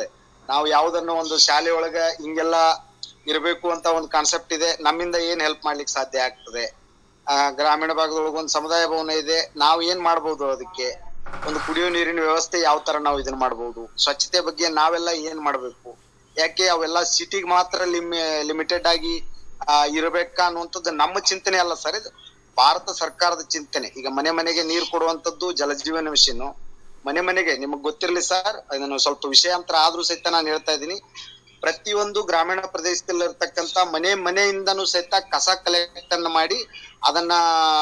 ನಾವು ಯಾವ್ದನ್ನ ಒಂದು ಶಾಲೆ ಒಳಗ ಹಿಂಗೆಲ್ಲ ಇರಬೇಕು ಅಂತ ಒಂದು ಕಾನ್ಸೆಪ್ಟ್ ಇದೆ, ನಮ್ಮಿಂದ ಏನ್ ಹೆಲ್ಪ್ ಮಾಡ್ಲಿಕ್ಕೆ ಸಾಧ್ಯ ಆಗ್ತದೆ. ಗ್ರಾಮೀಣ ಭಾಗದೊಳಗೆ ಒಂದು ಸಮುದಾಯ ಭವನ ಇದೆ, ನಾವು ಏನ್ ಮಾಡ್ಬೋದು, ಅದಕ್ಕೆ ಒಂದು ಕುಡಿಯೋ ನೀರಿನ ವ್ಯವಸ್ಥೆ ಯಾವ ತರ ನಾವು ಇದನ್ನ ಮಾಡ್ಬೋದು, ಸ್ವಚ್ಛತೆ ಬಗ್ಗೆ ನಾವೆಲ್ಲ ಏನ್ ಮಾಡ್ಬೇಕು, ಯಾಕೆ ಅವೆಲ್ಲ ಸಿಟಿಗೆ ಮಾತ್ರ ಲಿಮಿಟೆಡ್ ಆಗಿ ಇರಬೇಕಾ ಅನ್ನುವಂಥದ್ದು ನಮ್ಮ ಚಿಂತನೆ ಅಲ್ಲ ಸರ್, ಇದು ಭಾರತ ಸರ್ಕಾರದ ಚಿಂತನೆ. ಈಗ ಮನೆ ಮನೆಗೆ ನೀರು ಕೊಡುವಂತದ್ದು ಜಲಜೀವನ ಮಿಷನ್, ಮನೆ ಮನೆಗೆ ನಿಮಗ್ ಗೊತ್ತಿರ್ಲಿ ಸರ್, ಇದನ್ನು ಸ್ವಲ್ಪ ವಿಷಯಾಂತರ ಆದ್ರೂ ಸಹಿತ ನಾನು ಹೇಳ್ತಾ ಇದ್ದೀನಿ, ಪ್ರತಿಯೊಂದು ಗ್ರಾಮೀಣ ಪ್ರದೇಶದಲ್ಲಿರ್ತಕ್ಕಂತ ಮನೆಯಿಂದನೂ ಸಹಿತ ಕಸ ಕಲೆಕ್ಟ್ ಅನ್ನ ಮಾಡಿ ಅದನ್ನ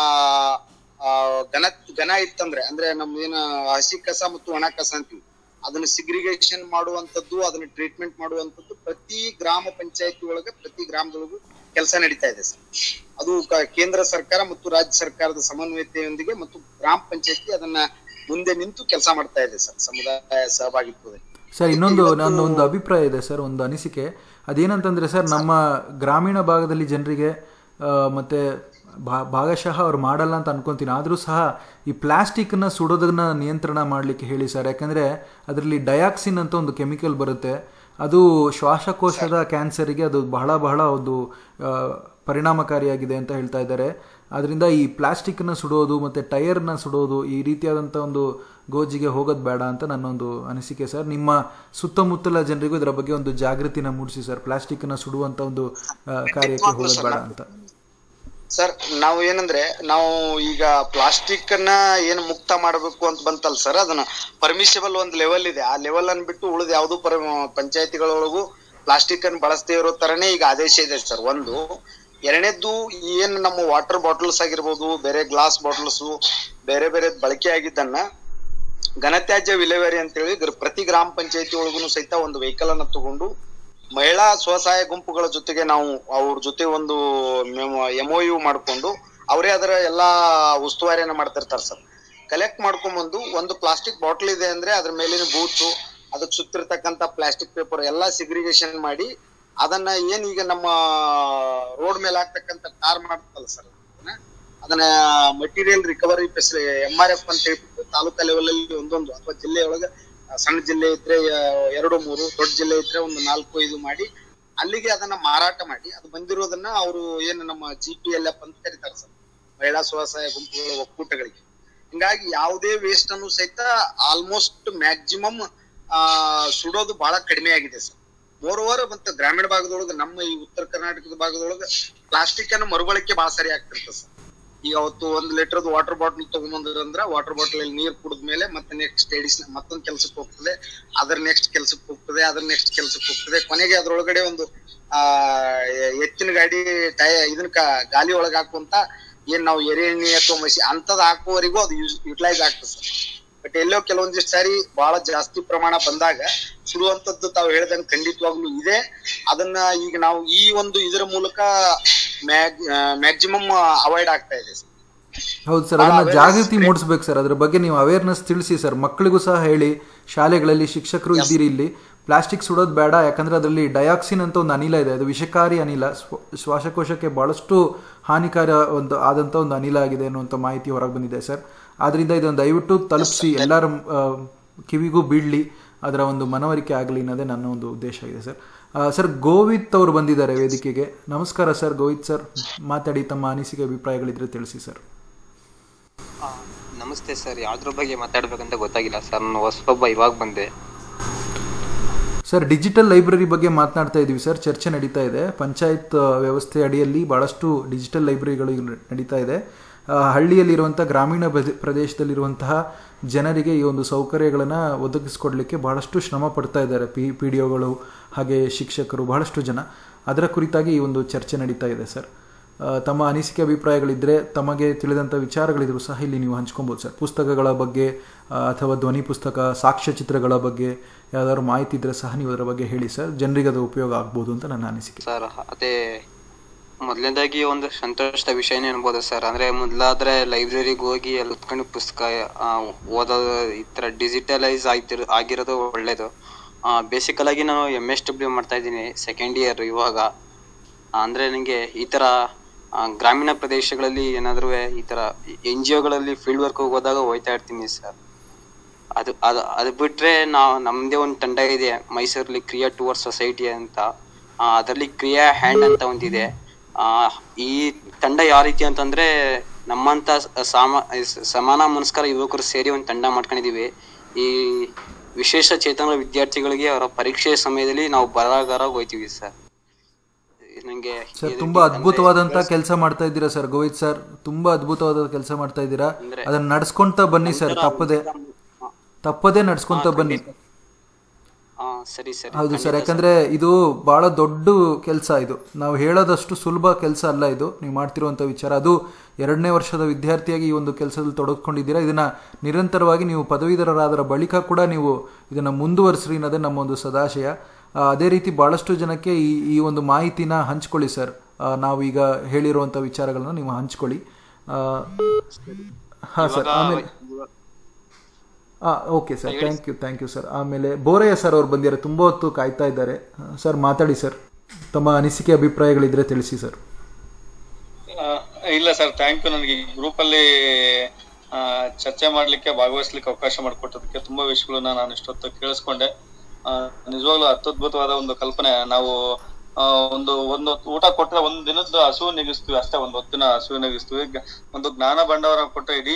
ಘನ ಇತ್ತಂದ್ರೆ ಅಂದ್ರೆ ನಮ್ದೇನ ಹಸಿ ಕಸ ಮತ್ತು ಒಣ ಕಸ ಅಂತೀವಿ, ಅದನ್ನ ಸಿಗ್ರಿಗೇಷನ್ ಮಾಡುವಂತದ್ದು, ಅದನ್ನ ಟ್ರೀಟ್ಮೆಂಟ್ ಮಾಡುವಂತದ್ದು ಪ್ರತಿ ಗ್ರಾಮ ಪಂಚಾಯತಿ ಒಳಗೆ ಪ್ರತಿ ಗ್ರಾಮದೊಳಗೂ ಕೆಲಸ ನಡೀತಾ ಇದೆ ಸರ್. ಅದು ಕೇಂದ್ರ ಸರ್ಕಾರ ಮತ್ತು ರಾಜ್ಯ ಸರ್ಕಾರದ ಸಮನ್ವಯತೆಯೊಂದಿಗೆ ಮತ್ತು ಗ್ರಾಮ ಪಂಚಾಯತಿ ಅದನ್ನ ಮುಂದೆ ನಿಂತು ಕೆಲಸ ಮಾಡ್ತಾ ಇದೆ ಸರ್, ಸಮುದಾಯ ಸಹಭಾಗಿತ್ವದಲ್ಲಿ. ಸರ್ ನನ್ನೊಂದು ಅಭಿಪ್ರಾಯ ಇದೆ ಸರ್, ಒಂದು ಅನಿಸಿಕೆ. ಅದೇನಂತಂದ್ರೆ ಸರ್, ನಮ್ಮ ಗ್ರಾಮೀಣ ಭಾಗದಲ್ಲಿ ಜನರಿಗೆ ಮತ್ತೆ ಭಾಗಶಃ ಅವ್ರು ಮಾಡಲ್ಲ ಅಂತ ಅನ್ಕೊಂತೀನಿ, ಆದರೂ ಸಹ ಈ ಪ್ಲಾಸ್ಟಿಕ್ನ ಸುಡೋದನ್ನ ನಿಯಂತ್ರಣ ಮಾಡಲಿಕ್ಕೆ ಹೇಳಿ ಸರ್. ಯಾಕಂದರೆ ಅದರಲ್ಲಿ ಡಯಾಕ್ಸಿನ್ ಅಂತ ಒಂದು ಕೆಮಿಕಲ್ ಬರುತ್ತೆ, ಅದು ಶ್ವಾಸಕೋಶದ ಕ್ಯಾನ್ಸರಿಗೆ ಅದು ಬಹಳ ಒಂದು ಪರಿಣಾಮಕಾರಿಯಾಗಿದೆ ಅಂತ ಹೇಳ್ತಾ ಇದ್ದಾರೆ. ಅದರಿಂದ ಈ ಪ್ಲಾಸ್ಟಿಕ್ನ ಸುಡೋದು ಮತ್ತು ಟೈರ್ನ ಸುಡೋದು ಈ ರೀತಿಯಾದಂಥ ಒಂದು ಗೋಜಿಗೆ ಹೋಗೋದು ಬೇಡ ಅಂತ ನನ್ನೊಂದು ಅನಿಸಿಕೆ ಸರ್. ನಿಮ್ಮ ಸುತ್ತಮುತ್ತಲ ಜನರಿಗೂ ಇದರ ಬಗ್ಗೆ ಒಂದು ಜಾಗೃತಿನ ಮೂಡಿಸಿ ಸರ್, ಪ್ಲಾಸ್ಟಿಕ್ನ ಸುಡುವಂಥ ಒಂದು ಕಾರ್ಯಕ್ಕೆ ಹೋಗೋದು ಬೇಡ ಅಂತ. ಸರ್ ನಾವು ಏನಂದ್ರೆ, ನಾವು ಈಗ ಪ್ಲಾಸ್ಟಿಕ್ ಅನ್ನ ಏನು ಮುಕ್ತ ಮಾಡಬೇಕು ಅಂತ ಬಂತಲ್ಲ ಸರ್, ಅದನ್ನ ಪರ್ಮಿಷಬಲ್ ಒಂದು ಲೆವೆಲ್ ಇದೆ, ಆ ಲೆವೆಲ್ ಅನ್ನು ಬಿಟ್ಟು ಉಳಿದ ಯಾವ್ದು ಪಂಚಾಯತಿಗಳೊಳಗೂ ಪ್ಲಾಸ್ಟಿಕ್ ಅನ್ನು ಬಳಸದೇ ಇರೋ ತರನೇ ಈಗ ಆದೇಶ ಇದೆ ಸರ್. ಒಂದು ಎರಡನೇದ್ದು, ಏನ್ ನಮ್ಮ ವಾಟರ್ ಬಾಟಲ್ಸ್ ಆಗಿರ್ಬೋದು, ಬೇರೆ ಗ್ಲಾಸ್ ಬಾಟಲ್ಸ್, ಬೇರೆ ಬಳಕೆ ಆಗಿದ್ದನ್ನ ಘನತ್ಯಾಜ್ಯ ವಿಲೇವಾರಿ ಅಂತೇಳಿ ಪ್ರತಿ ಗ್ರಾಮ ಪಂಚಾಯತಿ ಒಳಗೂ ಸಹಿತ ಒಂದು ವೆಹಿಕಲ್ ಅನ್ನ ತಗೊಂಡು ಮಹಿಳಾ ಸ್ವಸಹಾಯ ಗುಂಪುಗಳ ಜೊತೆಗೆ ನಾವು ಅವ್ರ ಜೊತೆ ಒಂದು MOU ಮಾಡ್ಕೊಂಡು ಅವರೇ ಅದರ ಎಲ್ಲಾ ಉಸ್ತುವಾರಿಯನ್ನ ಮಾಡ್ತಿರ್ತಾರೆ ಸರ್. ಕಲೆಕ್ಟ್ ಮಾಡ್ಕೊಂಡ್ಬಂದು ಒಂದು ಪ್ಲಾಸ್ಟಿಕ್ ಬಾಟಲ್ ಇದೆ ಅಂದ್ರೆ ಅದ್ರ ಮೇಲಿನ ಬೂತು, ಅದಕ್ಕೆ ಸುತ್ತಿರ್ತಕ್ಕಂಥ ಪ್ಲಾಸ್ಟಿಕ್ ಪೇಪರ್ ಎಲ್ಲಾ ಸಿಗ್ರಿಗೇಷನ್ ಮಾಡಿ ಅದನ್ನ ಏನ್ ಈಗ ನಮ್ಮ ರೋಡ್ ಮೇಲೆ ಆಗ್ತಕ್ಕಂಥ ಟಾರ್ ಮಾಡ್ತಲ್ಲ ಸರ್, ಅದನ್ನ ಮಟೀರಿಯಲ್ ರಿಕವರಿ MRF ಅಂತ ಹೇಳ್ಬಿಟ್ಟು ತಾಲೂಕಾ ಲೆವೆಲ್ ಅಲ್ಲಿ ಒಂದೊಂದು, ಅಥವಾ ಜಿಲ್ಲೆಯೊಳಗ ಸಣ್ಣ ಜಿಲ್ಲೆ ಇದ್ರೆ 2-3, ದೊಡ್ಡ ಜಿಲ್ಲೆ ಇದ್ರೆ ಒಂದು 4-5 ಮಾಡಿ ಅಲ್ಲಿಗೆ ಅದನ್ನ ಮಾರಾಟ ಮಾಡಿ ಅದು ಬಂದಿರೋದನ್ನ ಅವರು ಏನು ನಮ್ಮ GPLF ಅಂತ ಕರೀತಾರೆ ಸರ್, ಮಹಿಳಾ ಸ್ವಸಹಾಯ ಗುಂಪುಗಳ ಒಕ್ಕೂಟಗಳಿಗೆ. ಹಿಂಗಾಗಿ ಯಾವುದೇ ವೇಸ್ಟ್ ಅನ್ನು ಸಹಿತ ಆಲ್ಮೋಸ್ಟ್ ಮ್ಯಾಕ್ಸಿಮಮ್ ಸುಡೋದು ಬಹಳ ಕಡಿಮೆ ಆಗಿದೆ ಸರ್. ಮೋರೋವರ್ ಮತ್ತೆ ಗ್ರಾಮೀಣ ಭಾಗದೊಳಗೆ, ನಮ್ಮ ಈ ಉತ್ತರ ಕರ್ನಾಟಕದ ಭಾಗದೊಳಗೆ ಪ್ಲಾಸ್ಟಿಕ್ ಅನ್ನು ಮರುಬಳಕೆ ಬಹಳ ಸರಿ ಆಗ್ತಿರ್ತದೆ ಸರ್. ಈಗ ಅವತ್ತು 1 ಲೀಟರ್ ವಾಟರ್ ಬಾಟಲ್ ತಗೊಂಡ್ಬಂದ್ರಂದ್ರ ವಾಟರ್ ಬಾಟಲ್ ಅಲ್ಲಿ ನೀರ್ ಕುಡಿದ್ಮೇಲೆ ಮತ್ತೆ ನೆಕ್ಸ್ಟ್ ಮತ್ತೊಂದು ಕೆಲ್ಸಕ್ಕೆ ಹೋಗ್ತದೆ, ಅದ್ರ ನೆಕ್ಸ್ಟ್ ಕೆಲ್ಸಕ್ಕೆ ಹೋಗ್ತದೆ, ಅದ್ರ ನೆಕ್ಸ್ಟ್ ಕೆಲ್ಸಕ್ಕೆ ಹೋಗ್ತದೆ, ಕೊನೆಗೆ ಅದ್ರೊಳಗಡೆ ಒಂದು ಎತ್ತಿನ ಗಾಡಿ ಇದನ್ನ ಗಾಲಿ ಒಳಗೆ ಹಾಕುವಂತ ಏನ್ ನಾವು ಎಣ್ಣೆ ಅಥವಾ ಮಸಿ ಅಂತದ್ ಹಾಕುವವರೆಗೂ ಅದು ಯುಟಿಲೈಸ್ ಆಗ್ತದೆ ಸರ್. ಬಟ್ ಎಲ್ಲೋ ಕೆಲವೊಂದಿಷ್ಟು ಸಾರಿ ಬಹಳ ಜಾಸ್ತಿ ಪ್ರಮಾಣ ಬಂದಾಗ ಸುಡುವಂತದ್ದು ತಾವು ಹೇಳ್ದಂಗೆ ಖಂಡಿತವಾಗ್ಲೂ ಇದೆ. ಅದನ್ನ ಈಗ ನಾವು ಈ ಒಂದು ಇದರ ಮೂಲಕ ಮ್ಯಾಕ್ಸಿಮಮ್ ಅವಾಯ್ಡ್ ಆಗ್ತಾ ಇದೆ ಸರ್. ಹೌದು ಸರ್, ಅದನ್ನ ಜಾಗೃತಿ ಮೂಡಿಸ್ಬೇಕು ಸರ್, ಅದ್ರ ಬಗ್ಗೆ ನೀವು ಅವೇರ್ನೆಸ್ ತಿಳಿಸಿ ಸರ್, ಮಕ್ಕಳಿಗೂ ಸಹ ಹೇಳಿ. ಶಾಲೆಗಳಲ್ಲಿ ಶಿಕ್ಷಕರು ಇದ್ದೀರಿ, ಇಲ್ಲಿ ಪ್ಲಾಸ್ಟಿಕ್ ಸುಡೋದು ಬೇಡ, ಯಾಕಂದ್ರೆ ಅದರಲ್ಲಿ ಡಯಾಕ್ಸಿನ್ ಅಂತ ಒಂದು ಅನಿಲ ಇದೆ, ಅದು ವಿಷಕಾರಿ ಅನಿಲ, ಶ್ವಾಸಕೋಶಕ್ಕೆ ಬಹಳಷ್ಟು ಹಾನಿಕಾರ ಆದಂಥ ಒಂದು ಅನಿಲ ಆಗಿದೆ ಅನ್ನುವಂಥ ಮಾಹಿತಿ ಹೊರಗೆ ಬಂದಿದೆ ಸರ್. ಆದ್ರಿಂದ ಇದೊಂದು ದಯವಿಟ್ಟು ತಲುಪಿಸಿ, ಎಲ್ಲರ ಕಿವಿಗೂ ಬೀಳಲಿ, ಅದರ ಒಂದು ಮನವರಿಕೆ ಆಗಲಿ ಅನ್ನೋದೇ ನನ್ನ ಒಂದು ಉದ್ದೇಶ ಇದೆ ಸರ್. ಸರ್ ಗೋವಿತ್ ಅವರು ಬಂದಿದ್ದಾರೆ ವೇದಿಕೆಗೆ. ನಮಸ್ಕಾರ ಸರ್ ಗೋವಿತ್ ಸರ್, ಮಾತಾಡಿ, ತಮ್ಮ ಅನಿಸಿಕೆ ಅಭಿಪ್ರಾಯಗಳಿದ್ರೆ ತಿಳಿಸಿ ಸರ್. ನಮಸ್ತೆ ಸರ್, ಯಾವ್ದ್ರ ಬಗ್ಗೆ ಮಾತಾಡ್ಬೇಕಂತ ಗೊತ್ತಾಗಿಲ್ಲ ಸರ್, ನಾನು ಹೊಸೊಬ್ಬ ಇವಾಗ ಬಂದೆ ಸರ್. ಡಿಜಿಟಲ್ ಲೈಬ್ರರಿ ಬಗ್ಗೆ ಮಾತನಾಡ್ತಾ ಇದ್ದೀವಿ ಸರ್, ಚರ್ಚೆ ನಡೀತಾ ಇದೆ. ಪಂಚಾಯತ್ ವ್ಯವಸ್ಥೆ ಅಡಿಯಲ್ಲಿ ಭಾಳಷ್ಟು ಡಿಜಿಟಲ್ ಲೈಬ್ರರಿಗಳು ನಡೀತಾ ಇದೆ. ಹಳ್ಳಿಯಲ್ಲಿರುವಂಥ ಗ್ರಾಮೀಣ ಪ್ರದೇಶದಲ್ಲಿರುವಂತಹ ಜನರಿಗೆ ಈ ಒಂದು ಸೌಕರ್ಯಗಳನ್ನು ಒದಗಿಸ್ಕೊಡ್ಲಿಕ್ಕೆ ಬಹಳಷ್ಟು ಶ್ರಮ ಪಡ್ತಾ ಇದ್ದಾರೆ PDOಗಳು ಹಾಗೆ ಶಿಕ್ಷಕರು, ಬಹಳಷ್ಟು ಜನ. ಅದರ ಕುರಿತಾಗಿ ಈ ಒಂದು ಚರ್ಚೆ ನಡೀತಾ ಇದೆ ಸರ್. ತಮ್ಮ ಅನಿಸಿಕೆ ಅಭಿಪ್ರಾಯಗಳಿದ್ದರೆ, ತಮಗೆ ತಿಳಿದಂಥ ವಿಚಾರಗಳಿದ್ರು ಸಹ ಇಲ್ಲಿ ನೀವು ಹಂಚ್ಕೊಬೋದು ಸರ್. ಪುಸ್ತಕಗಳ ಬಗ್ಗೆ ಅಥವಾ ಧ್ವನಿ ಪುಸ್ತಕ, ಸಾಕ್ಷ್ಯಚಿತ್ರಗಳ ಬಗ್ಗೆ ಯಾವ್ದಾದ್ರು ಮಾಹಿತಿ ಇದ್ದರೆ ಸಹ ನೀವು ಅದರ ಬಗ್ಗೆ ಹೇಳಿ ಸರ್, ಜನರಿಗೆ ಅದು ಉಪಯೋಗ ಆಗ್ಬೋದು ಅಂತ ನನ್ನ ಅನಿಸಿಕೆ ಸರ್. ಅದೇ ಮೊದಲನೇದಾಗಿ ಒಂದು ಸಂತೋಷದ ವಿಷಯನೇ ಅನ್ಬೋದು ಸರ್. ಅಂದ್ರೆ ಮೊದಲಾದ್ರೆ ಲೈಬ್ರರಿಗೆ ಹೋಗಿ ಅಲ್ಲಿ ಕುತ್ಕೊಂಡು ಪುಸ್ತಕ ಓದೋದು, ಈ ತರ ಡಿಜಿಟಲೈಸ್ ಆಗಿರೋದು ಒಳ್ಳೇದು. ಬೇಸಿಕಲ್ ಆಗಿ ನಾನು MSW ಮಾಡ್ತಾ ಇದ್ದೀನಿ, 2nd ಇಯರ್ ಇವಾಗ. ಅಂದ್ರೆ ನನಗೆ ಈ ತರ ಗ್ರಾಮೀಣ ಪ್ರದೇಶಗಳಲ್ಲಿ ಏನಾದ್ರೂ ಈ ತರ NGOಗಳಲ್ಲಿ ಫೀಲ್ಡ್ ವರ್ಕ್ ಹೋಗೋದಾಗ ಹೋಗ್ತಾ ಇರ್ತೀನಿ ಸರ್. ಅದು ಬಿಟ್ರೆ ನಮ್ದೇ ಒಂದು ತಂಡ ಇದೆ ಮೈಸೂರಲ್ಲಿ ಕ್ರಿಯಾ ಟೂವರ್ಸ್ ಸೊಸೈಟಿ ಅಂತ. ಅದರಲ್ಲಿ ಕ್ರಿಯಾ ಹ್ಯಾಂಡ್ ಅಂತ ಒಂದಿದೆ. ಈ ತಂಡ ಯಾವ ರೀತಿ ಅಂತಂದ್ರೆ ನಮ್ಮಂತ ಸಮಾನ ಮನಸ್ಕರ ಯುವಕರು ಸೇರಿ ಒಂದು ತಂಡ ಮಾಡ್ಕೊಂಡಿದೀವಿ. ಈ ವಿಶೇಷ ಚೇತನ ವಿದ್ಯಾರ್ಥಿಗಳಿಗೆ ಅವರ ಪರೀಕ್ಷೆಯ ಸಮಯದಲ್ಲಿ ನಾವು ಬರಹಗಾರ ಹೋಗ್ತೀವಿ ಸರ್. ನಂಗೆ ಸರ್ ತುಂಬಾ ಅದ್ಭುತವಾದಂತ ಕೆಲಸ ಮಾಡ್ತಾ ಇದ್ದೀರಾ ಸರ್ ಗೋವಿಂದ್ ಸರ್, ತುಂಬಾ ಅದ್ಭುತವಾದ ಕೆಲಸ ಮಾಡ್ತಾ ಇದ್ದೀರಾ. ಅದನ್ನ ನಡ್ಸ್ಕೊಂತ ಬನ್ನಿ ಸರ್, ತಪ್ಪದೇ ನಡ್ಸ್ಕೊಂತ ಬನ್ನಿ. ಸರಿ ಸರಿ. ಹೌದು ಸರ್, ಯಾಕಂದ್ರೆ ಇದು ಬಹಳ ದೊಡ್ಡ ಕೆಲಸ. ಇದು ನಾವು ಹೇಳೋದಷ್ಟು ಸುಲಭ ಕೆಲಸ ಅಲ್ಲ ಇದು ನೀವು ಮಾಡ್ತಿರುವಂಥ ವಿಚಾರ. ಅದು 2ನೇ ವರ್ಷದ ವಿದ್ಯಾರ್ಥಿಯಾಗಿ ಈ ಒಂದು ಕೆಲಸದಲ್ಲಿ ತೊಡಗಿಕೊಂಡಿದ್ದೀರಾ. ಇದನ್ನ ನಿರಂತರವಾಗಿ ನೀವು ಪದವೀಧರರಾದರ ಬಳಿಕ ಕೂಡ ನೀವು ಇದನ್ನ ಮುಂದುವರಿಸ್ರಿ ಅನ್ನೋದೇ ನಮ್ಮ ಒಂದು ಸದಾಶಯ. ಅದೇ ರೀತಿ ಬಹಳಷ್ಟು ಜನಕ್ಕೆ ಈ ಒಂದು ಮಾಹಿತಿನ ಹಂಚ್ಕೊಳ್ಳಿ ಸರ್. ನಾವು ಈಗ ಹೇಳಿರುವಂಥ ವಿಚಾರಗಳನ್ನ ನೀವು ಹಂಚ್ಕೊಳ್ಳಿ. ಹಾಂ ಸರ್, ಆಮೇಲೆ okay sir, thank you sir. ಆಮೇಲೆ ಬೋರಯ್ಯ ಸರ್ ಅವ್ರು ಬಂದಿದ್ದಾರೆ, ತುಂಬ ಹೊತ್ತು ಕಾಯ್ತಾ ಇದ್ದಾರೆ. ಸರ್ ಮಾತಾಡಿ ಸರ್, ತಮ್ಮ ಅನಿಸಿಕೆ ಅಭಿಪ್ರಾಯಗಳಿದ್ರೆ ತಿಳಿಸಿ ಸರ್. ಇಲ್ಲ ಸರ್, ಥ್ಯಾಂಕ್ ಯು. ನನಗೆ ಗ್ರೂಪಲ್ಲಿ ಚರ್ಚೆ ಮಾಡ್ಲಿಕ್ಕೆ ಭಾಗವಹಿಸ್ಲಿಕ್ಕೆ ಅವಕಾಶ ಮಾಡಿಕೊಟ್ಟದಕ್ಕೆ ತುಂಬಾ ವಿಷಯಗಳನ್ನ ನಾನು ಇಷ್ಟೊತ್ತು ಕೇಳಿಸ್ಕೊಂಡೆ. ನಿಜವಾಗ್ಲೂ ಅತ್ಯದ್ಭುತವಾದ ಒಂದು ಕಲ್ಪನೆ. ನಾವು ಒಂದು ಊಟ ಕೊಟ್ಟರೆ ಒಂದು ದಿನದ ಹಸುವು ನೆಗಿಸ್ತೀವಿ ಅಷ್ಟೇ, ಒಂದು ಹೊತ್ತಿನ ಹಸುವು ನೆಗಿಸ್ತೀವಿ. ಒಂದು ಜ್ಞಾನ ಭಂಡಾರ ಕೊಟ್ಟರೆ ಇಡೀ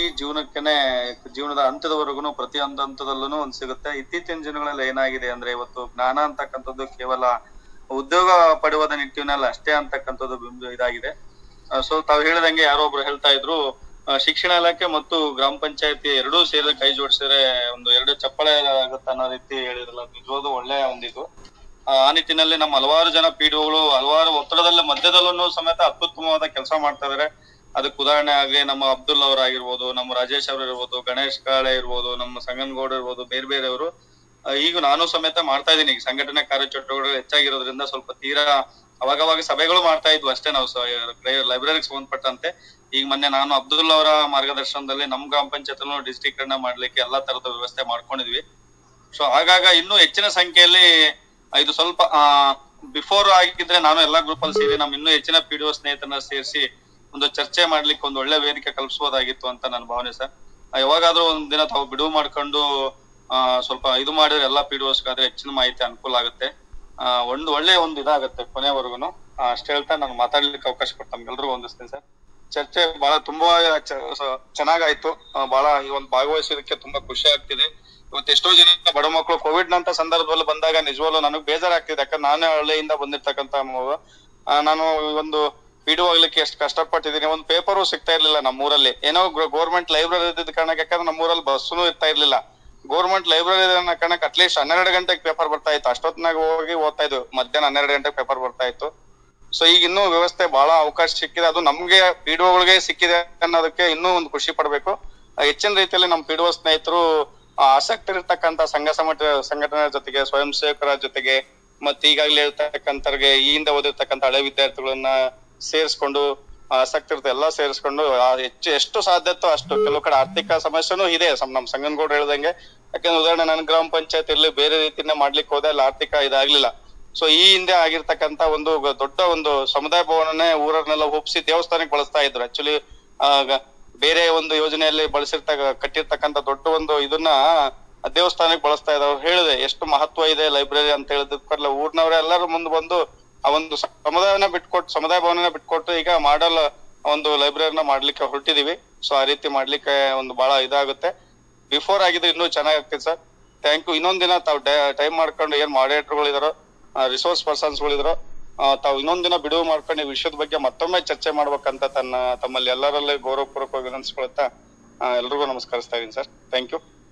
ಜೀವನದ ಹಂತದವರೆಗೂ ಪ್ರತಿ ಹಂತದಲ್ಲೂ ಒಂದು ಸಿಗುತ್ತೆ. ಇತ್ತೀಚಿನ ದಿನಗಳಲ್ಲಿ ಏನಾಗಿದೆ ಅಂದ್ರೆ ಇವತ್ತು ಜ್ಞಾನ ಅಂತಕ್ಕಂಥದ್ದು ಕೇವಲ ಉದ್ಯೋಗ ಪಡೆಯುವುದ ನಿಟ್ಟಿನಲ್ಲಿ ಅಷ್ಟೇ ಅಂತಕ್ಕಂಥದ್ದು ಇದಾಗಿದೆ. ಸೊ ತಾವು ಹೇಳಿದಂಗೆ ಯಾರೋ ಒಬ್ರು ಹೇಳ್ತಾ ಇದ್ರು, ಶಿಕ್ಷಣ ಇಲಾಖೆ ಮತ್ತು ಗ್ರಾಮ ಪಂಚಾಯತಿ ಎರಡೂ ಸೇರಿ ಕೈ ಜೋಡಿಸಿದ್ರೆ ಒಂದು 2 ಚಪ್ಪಳೆ ಆಗುತ್ತೆ ಅನ್ನೋ ರೀತಿ ಹೇಳಿದ್ರಲ್ಲ, ನಿಜವಾದ ಒಳ್ಳೆಯ ಒಂದಿದು. ಆ ನಿಟ್ಟಿನಲ್ಲಿ ನಮ್ಮ ಹಲವಾರು ಜನ ಪಿಡಿಒಗಳು ಹಲವಾರು ಒತ್ತಡದ ಮಧ್ಯದಲ್ಲೂ ಸಮೇತ ಅತ್ಯುತ್ತಮವಾದ ಕೆಲಸ ಮಾಡ್ತಾ ಇದಾರೆ. ಅದಕ್ಕೆ ಉದಾಹರಣೆ ಆಗ್ಲಿ ನಮ್ಮ ಅಬ್ದುಲ್ ಅವರಾಗಿರ್ಬೋದು, ನಮ್ಮ ರಾಜೇಶ್ ಅವರು ಇರ್ಬೋದು, ಗಣೇಶ್ ಕಾಳೆ ಇರ್ಬೋದು, ನಮ್ಮ ಸಂಗನಗೌಡ ಇರ್ಬೋದು, ಬೇರೆಯವರು. ಈಗ ನಾನು ಸಮೇತ ಮಾಡ್ತಾ ಇದ್ದೀನಿ. ಈಗ ಸಂಘಟನೆ ಕಾರ್ಯಚಟುವಟಿಕೆಗಳು ಹೆಚ್ಚಾಗಿರೋದ್ರಿಂದ ಸ್ವಲ್ಪ ತೀರಾ ಅವಾಗವಾಗ ಸಭೆಗಳು ಮಾಡ್ತಾ ಇದ್ವು ಅಷ್ಟೇ ನಾವು ಲೈಬ್ರರಿಗೆ ಸಂಬಂಧಪಟ್ಟಂತೆ. ಈಗ ಮೊನ್ನೆ ನಾನು ಅಬ್ದುಲ್ ಅವರ ಮಾರ್ಗದರ್ಶನದಲ್ಲಿ ನಮ್ಮ ಗ್ರಾಮ ಪಂಚಾಯತ್ ಡಿಜಿಟೀಕರಣ ಮಾಡ್ಲಿಕ್ಕೆ ಎಲ್ಲಾ ತರದ ವ್ಯವಸ್ಥೆ ಮಾಡ್ಕೊಂಡಿದ್ವಿ. ಸೊ ಆಗಾಗ ಇನ್ನೂ ಹೆಚ್ಚಿನ ಸಂಖ್ಯೆಯಲ್ಲಿ ಇದು ಸ್ವಲ್ಪ ಬಿಫೋರ್ ಆಗಿದ್ರೆ ನಾನು ಎಲ್ಲಾ ಗ್ರೂಪ್ ಅಲ್ಲಿ ಸೇರಿ ಇನ್ನೂ ಹೆಚ್ಚಿನ ಪಿಡಿಒ ಸ್ನೇಹಿತರನ್ನ ಸೇರಿಸಿ ಒಂದು ಚರ್ಚೆ ಮಾಡ್ಲಿಕ್ಕೆ ಒಂದು ಒಳ್ಳೆ ವೇದಿಕೆ ಕಲ್ಪಿಸಬಹುದಾಗಿತ್ತು ಅಂತ ನನ್ನ ಭಾವನೆ ಸರ್. ಯಾವಾಗಾದ್ರೂ ಒಂದ್ ದಿನ ತಾವು ಬಿಡುವು ಮಾಡ್ಕೊಂಡು ಸ್ವಲ್ಪ ಇದು ಮಾಡಿದ್ರೆ ಎಲ್ಲಾ ಪಿಡಿಒಸ್ಗಾದ್ರೆ ಹೆಚ್ಚಿನ ಮಾಹಿತಿ ಅನುಕೂಲ ಆಗುತ್ತೆ. ಒಂದು ಒಳ್ಳೆ ಒಂದು ಇದಾಗತ್ತೆ ಕೊನೆವರೆಗೂ. ಅಷ್ಟೇ ಹೇಳ್ತಾ ನಾನು ಮಾತಾಡ್ಲಿಕ್ಕೆ ಅವಕಾಶ ಕೊಟ್ಟು ನಮ್ಗೆಲ್ರಿಗೂ ಹೊಂದಿಸ್ತೀನಿ ಸರ್. ಚರ್ಚೆ ಬಹಳ ತುಂಬಾ ಚೆನ್ನಾಗಾಯ್ತು. ಬಹಳ ಈ ಒಂದು ಭಾಗವಹಿಸೋದಕ್ಕೆ ತುಂಬಾ ಖುಷಿ ಆಗ್ತಿದೆ. ಇವತ್ತು ಎಷ್ಟೋ ಜನ ಬಡ ಮಕ್ಕಳು ಕೋವಿಡ್ ನಂತ ಸಂದರ್ಭದಲ್ಲಿ ಬಂದಾಗ ನಿಜವಾಗ್ಲೂ ನನಗೆ ಬೇಜಾರಾಗ್ತಿದೆ. ಯಾಕಂದ್ರೆ ನಾನೇ ಹಳ್ಳಿಯಿಂದ ಬಂದಿರ್ತಕ್ಕಂತ ನಾನು ಒಂದು ಪಿಡಿಒ ಆಗ್ಲಿಕ್ಕೆ ಎಷ್ಟು ಕಷ್ಟಪಟ್ಟಿದ್ದೀನಿ. ಒಂದು ಪೇಪರು ಸಿಗ್ತಾ ಇರ್ಲಿಲ್ಲ ನಮ್ಮೂರಲ್ಲಿ. ಏನೋ ಗೌರ್ಮೆಂಟ್ ಲೈಬ್ರರಿ ಇದ್ದ ಕಾರಣಕ್ಕೆ, ಯಾಕಂದ್ರೆ ನಮ್ಮೂರಲ್ಲಿ ಬಸ್ಸು ಇರ್ತಾ ಇರ್ಲಿಲ್ಲ. ಗೌರ್ಮೆಂಟ್ ಲೈಬ್ರರಿ ಕಾರಣಕ್ಕೆ ಅಟ್ಲೀಸ್ಟ್ 12 ಗಂಟೆಗೆ ಪೇಪರ್ ಬರ್ತಾ ಇತ್ತು. ಅಷ್ಟೊತ್ತಿನಾಗ ಹೋಗಿ ಓದ್ತಾ ಇದ್ವಿ. ಮಧ್ಯಾಹ್ನ 12 ಗಂಟೆಗೆ ಪೇಪರ್ ಬರ್ತಾ ಇತ್ತು. ಸೊ ಈಗ ಇನ್ನೂ ವ್ಯವಸ್ಥೆ ಬಹಳ ಅವಕಾಶ ಸಿಕ್ಕಿದೆ. ಅದು ನಮ್ಗೆ ಪಿಡಿಒಗಳಿಗೆ ಸಿಕ್ಕಿದೆ ಅನ್ನೋದಕ್ಕೆ ಇನ್ನೂ ಒಂದು ಖುಷಿ ಪಡ್ಬೇಕು. ಹೆಚ್ಚಿನ ರೀತಿಯಲ್ಲಿ ನಮ್ಮ ಪಿಡಿಒ ಸ್ನೇಹಿತರು ಆಸಕ್ತಿ ಇರ್ತಕ್ಕಂತ ಸಂಘಟನೆ ಜೊತೆಗೆ, ಸ್ವಯಂ ಸೇವಕರ ಜೊತೆಗೆ, ಮತ್ತೆ ಈಗಾಗಲೇ ಇರ್ತಕ್ಕಂಥವ್ರಿಗೆ ಈ ಹಿಂದೆ ಓದಿರ್ತಕ್ಕಂಥ ಹಳೆ ವಿದ್ಯಾರ್ಥಿಗಳನ್ನ ಸೇರಿಸ್ಕೊಂಡು, ಆಸಕ್ತಿ ಇರುತ್ತೆ ಎಲ್ಲ ಸೇರಿಸ್ಕೊಂಡು ಎಷ್ಟು ಸಾಧ್ಯತ್ತೋ ಅಷ್ಟು. ಕೆಲವು ಕಡೆ ಆರ್ಥಿಕ ಸಮಸ್ಯೆನೂ ಇದೆ ನಮ್ ಸಂಗನಗೌಡ ಹೇಳ್ದಂಗೆ. ಯಾಕಂದ್ರೆ ಉದಾಹರಣೆ ನನ್ನ ಗ್ರಾಮ ಪಂಚಾಯತ್ ಇರ್ಲಿ ಬೇರೆ ರೀತಿಯಿಂದ ಮಾಡ್ಲಿಕ್ಕೆ ಹೋದೆ, ಅಲ್ಲಿ ಆರ್ಥಿಕ ಇದಾಗ್ಲಿಲ್ಲ. ಸೊ ಈ ಹಿಂದೆ ಆಗಿರ್ತಕ್ಕಂತ ಒಂದು ದೊಡ್ಡ ಒಂದು ಸಮುದಾಯ ಭವನನೇ ಊರನ್ನೆಲ್ಲ ಒಪ್ಪಿಸಿ ದೇವಸ್ಥಾನಕ್ಕೆ ಬಳಸ್ತಾ ಇದ್ರು. ಆಕ್ಚುಲಿ ಬೇರೆ ಒಂದು ಯೋಜನೆಯಲ್ಲಿ ಕಟ್ಟಿರ್ತಕ್ಕಂಥ ದೊಡ್ಡ ಒಂದು ಇದನ್ನ ದೇವಸ್ಥಾನಕ್ಕೆ ಬಳಸ್ತಾ ಇದ್ರು. ಹೇಳಿದೆ ಎಷ್ಟು ಮಹತ್ವ ಇದೆ ಲೈಬ್ರರಿ ಅಂತ ಹೇಳಿದ್ಕಲ್ಲ ಊರ್ನವ್ರೆ ಎಲ್ಲರೂ ಮುಂದೆ ಬಂದು ಆ ಒಂದು ಸಮುದಾಯ ಭವನ ಬಿಟ್ಕೊಟ್ಟು ಈಗ ಮಾಡಲ್ ಒಂದು ಲೈಬ್ರರಿನ ಮಾಡ್ಲಿಕ್ಕೆ ಹೊರಟಿದೀವಿ. ಸೊ ಆ ರೀತಿ ಮಾಡ್ಲಿಕ್ಕೆ ಒಂದು ಬಹಳ ಇದಾಗುತ್ತೆ. ಬಿಫೋರ್ ಆಗಿದ್ರೆ ಇನ್ನೂ ಚೆನ್ನಾಗಾಗ್ತಿದೆ ಸರ್. Thank you. ಇನ್ನೊಂದ್ ದಿನ ತಾವು ಟೈಮ್ ಮಾಡ್ಕೊಂಡು ಏನ್ ಮಾಡರೇಟರ್ಗಳು ಇದಾರೋ, ರಿಸೋರ್ಸ್ ಪರ್ಸನ್ಸ್ಗಳು ಇದಾರೋ, ತಾವು ಇನ್ನೊಂದ್ ದಿನ ಬಿಡುವು ಮಾಡ್ಕೊಂಡು ಈ ವಿಷಯದ ಬಗ್ಗೆ ಮತ್ತೊಮ್ಮೆ ಚರ್ಚೆ ಮಾಡ್ಬೇಕಂತ ತಮ್ಮಲ್ಲಿ ಎಲ್ಲರಲ್ಲೇ ಗೌರವಪೂರ್ವಕವಾಗಿ ವಿನಂತಿಸ್ಕೊಳ್ತಾ ಎಲ್ರಿಗೂ ನಮಸ್ಕರಿಸ್ತಾ ಇದೀನಿ ಸರ್. Thank you.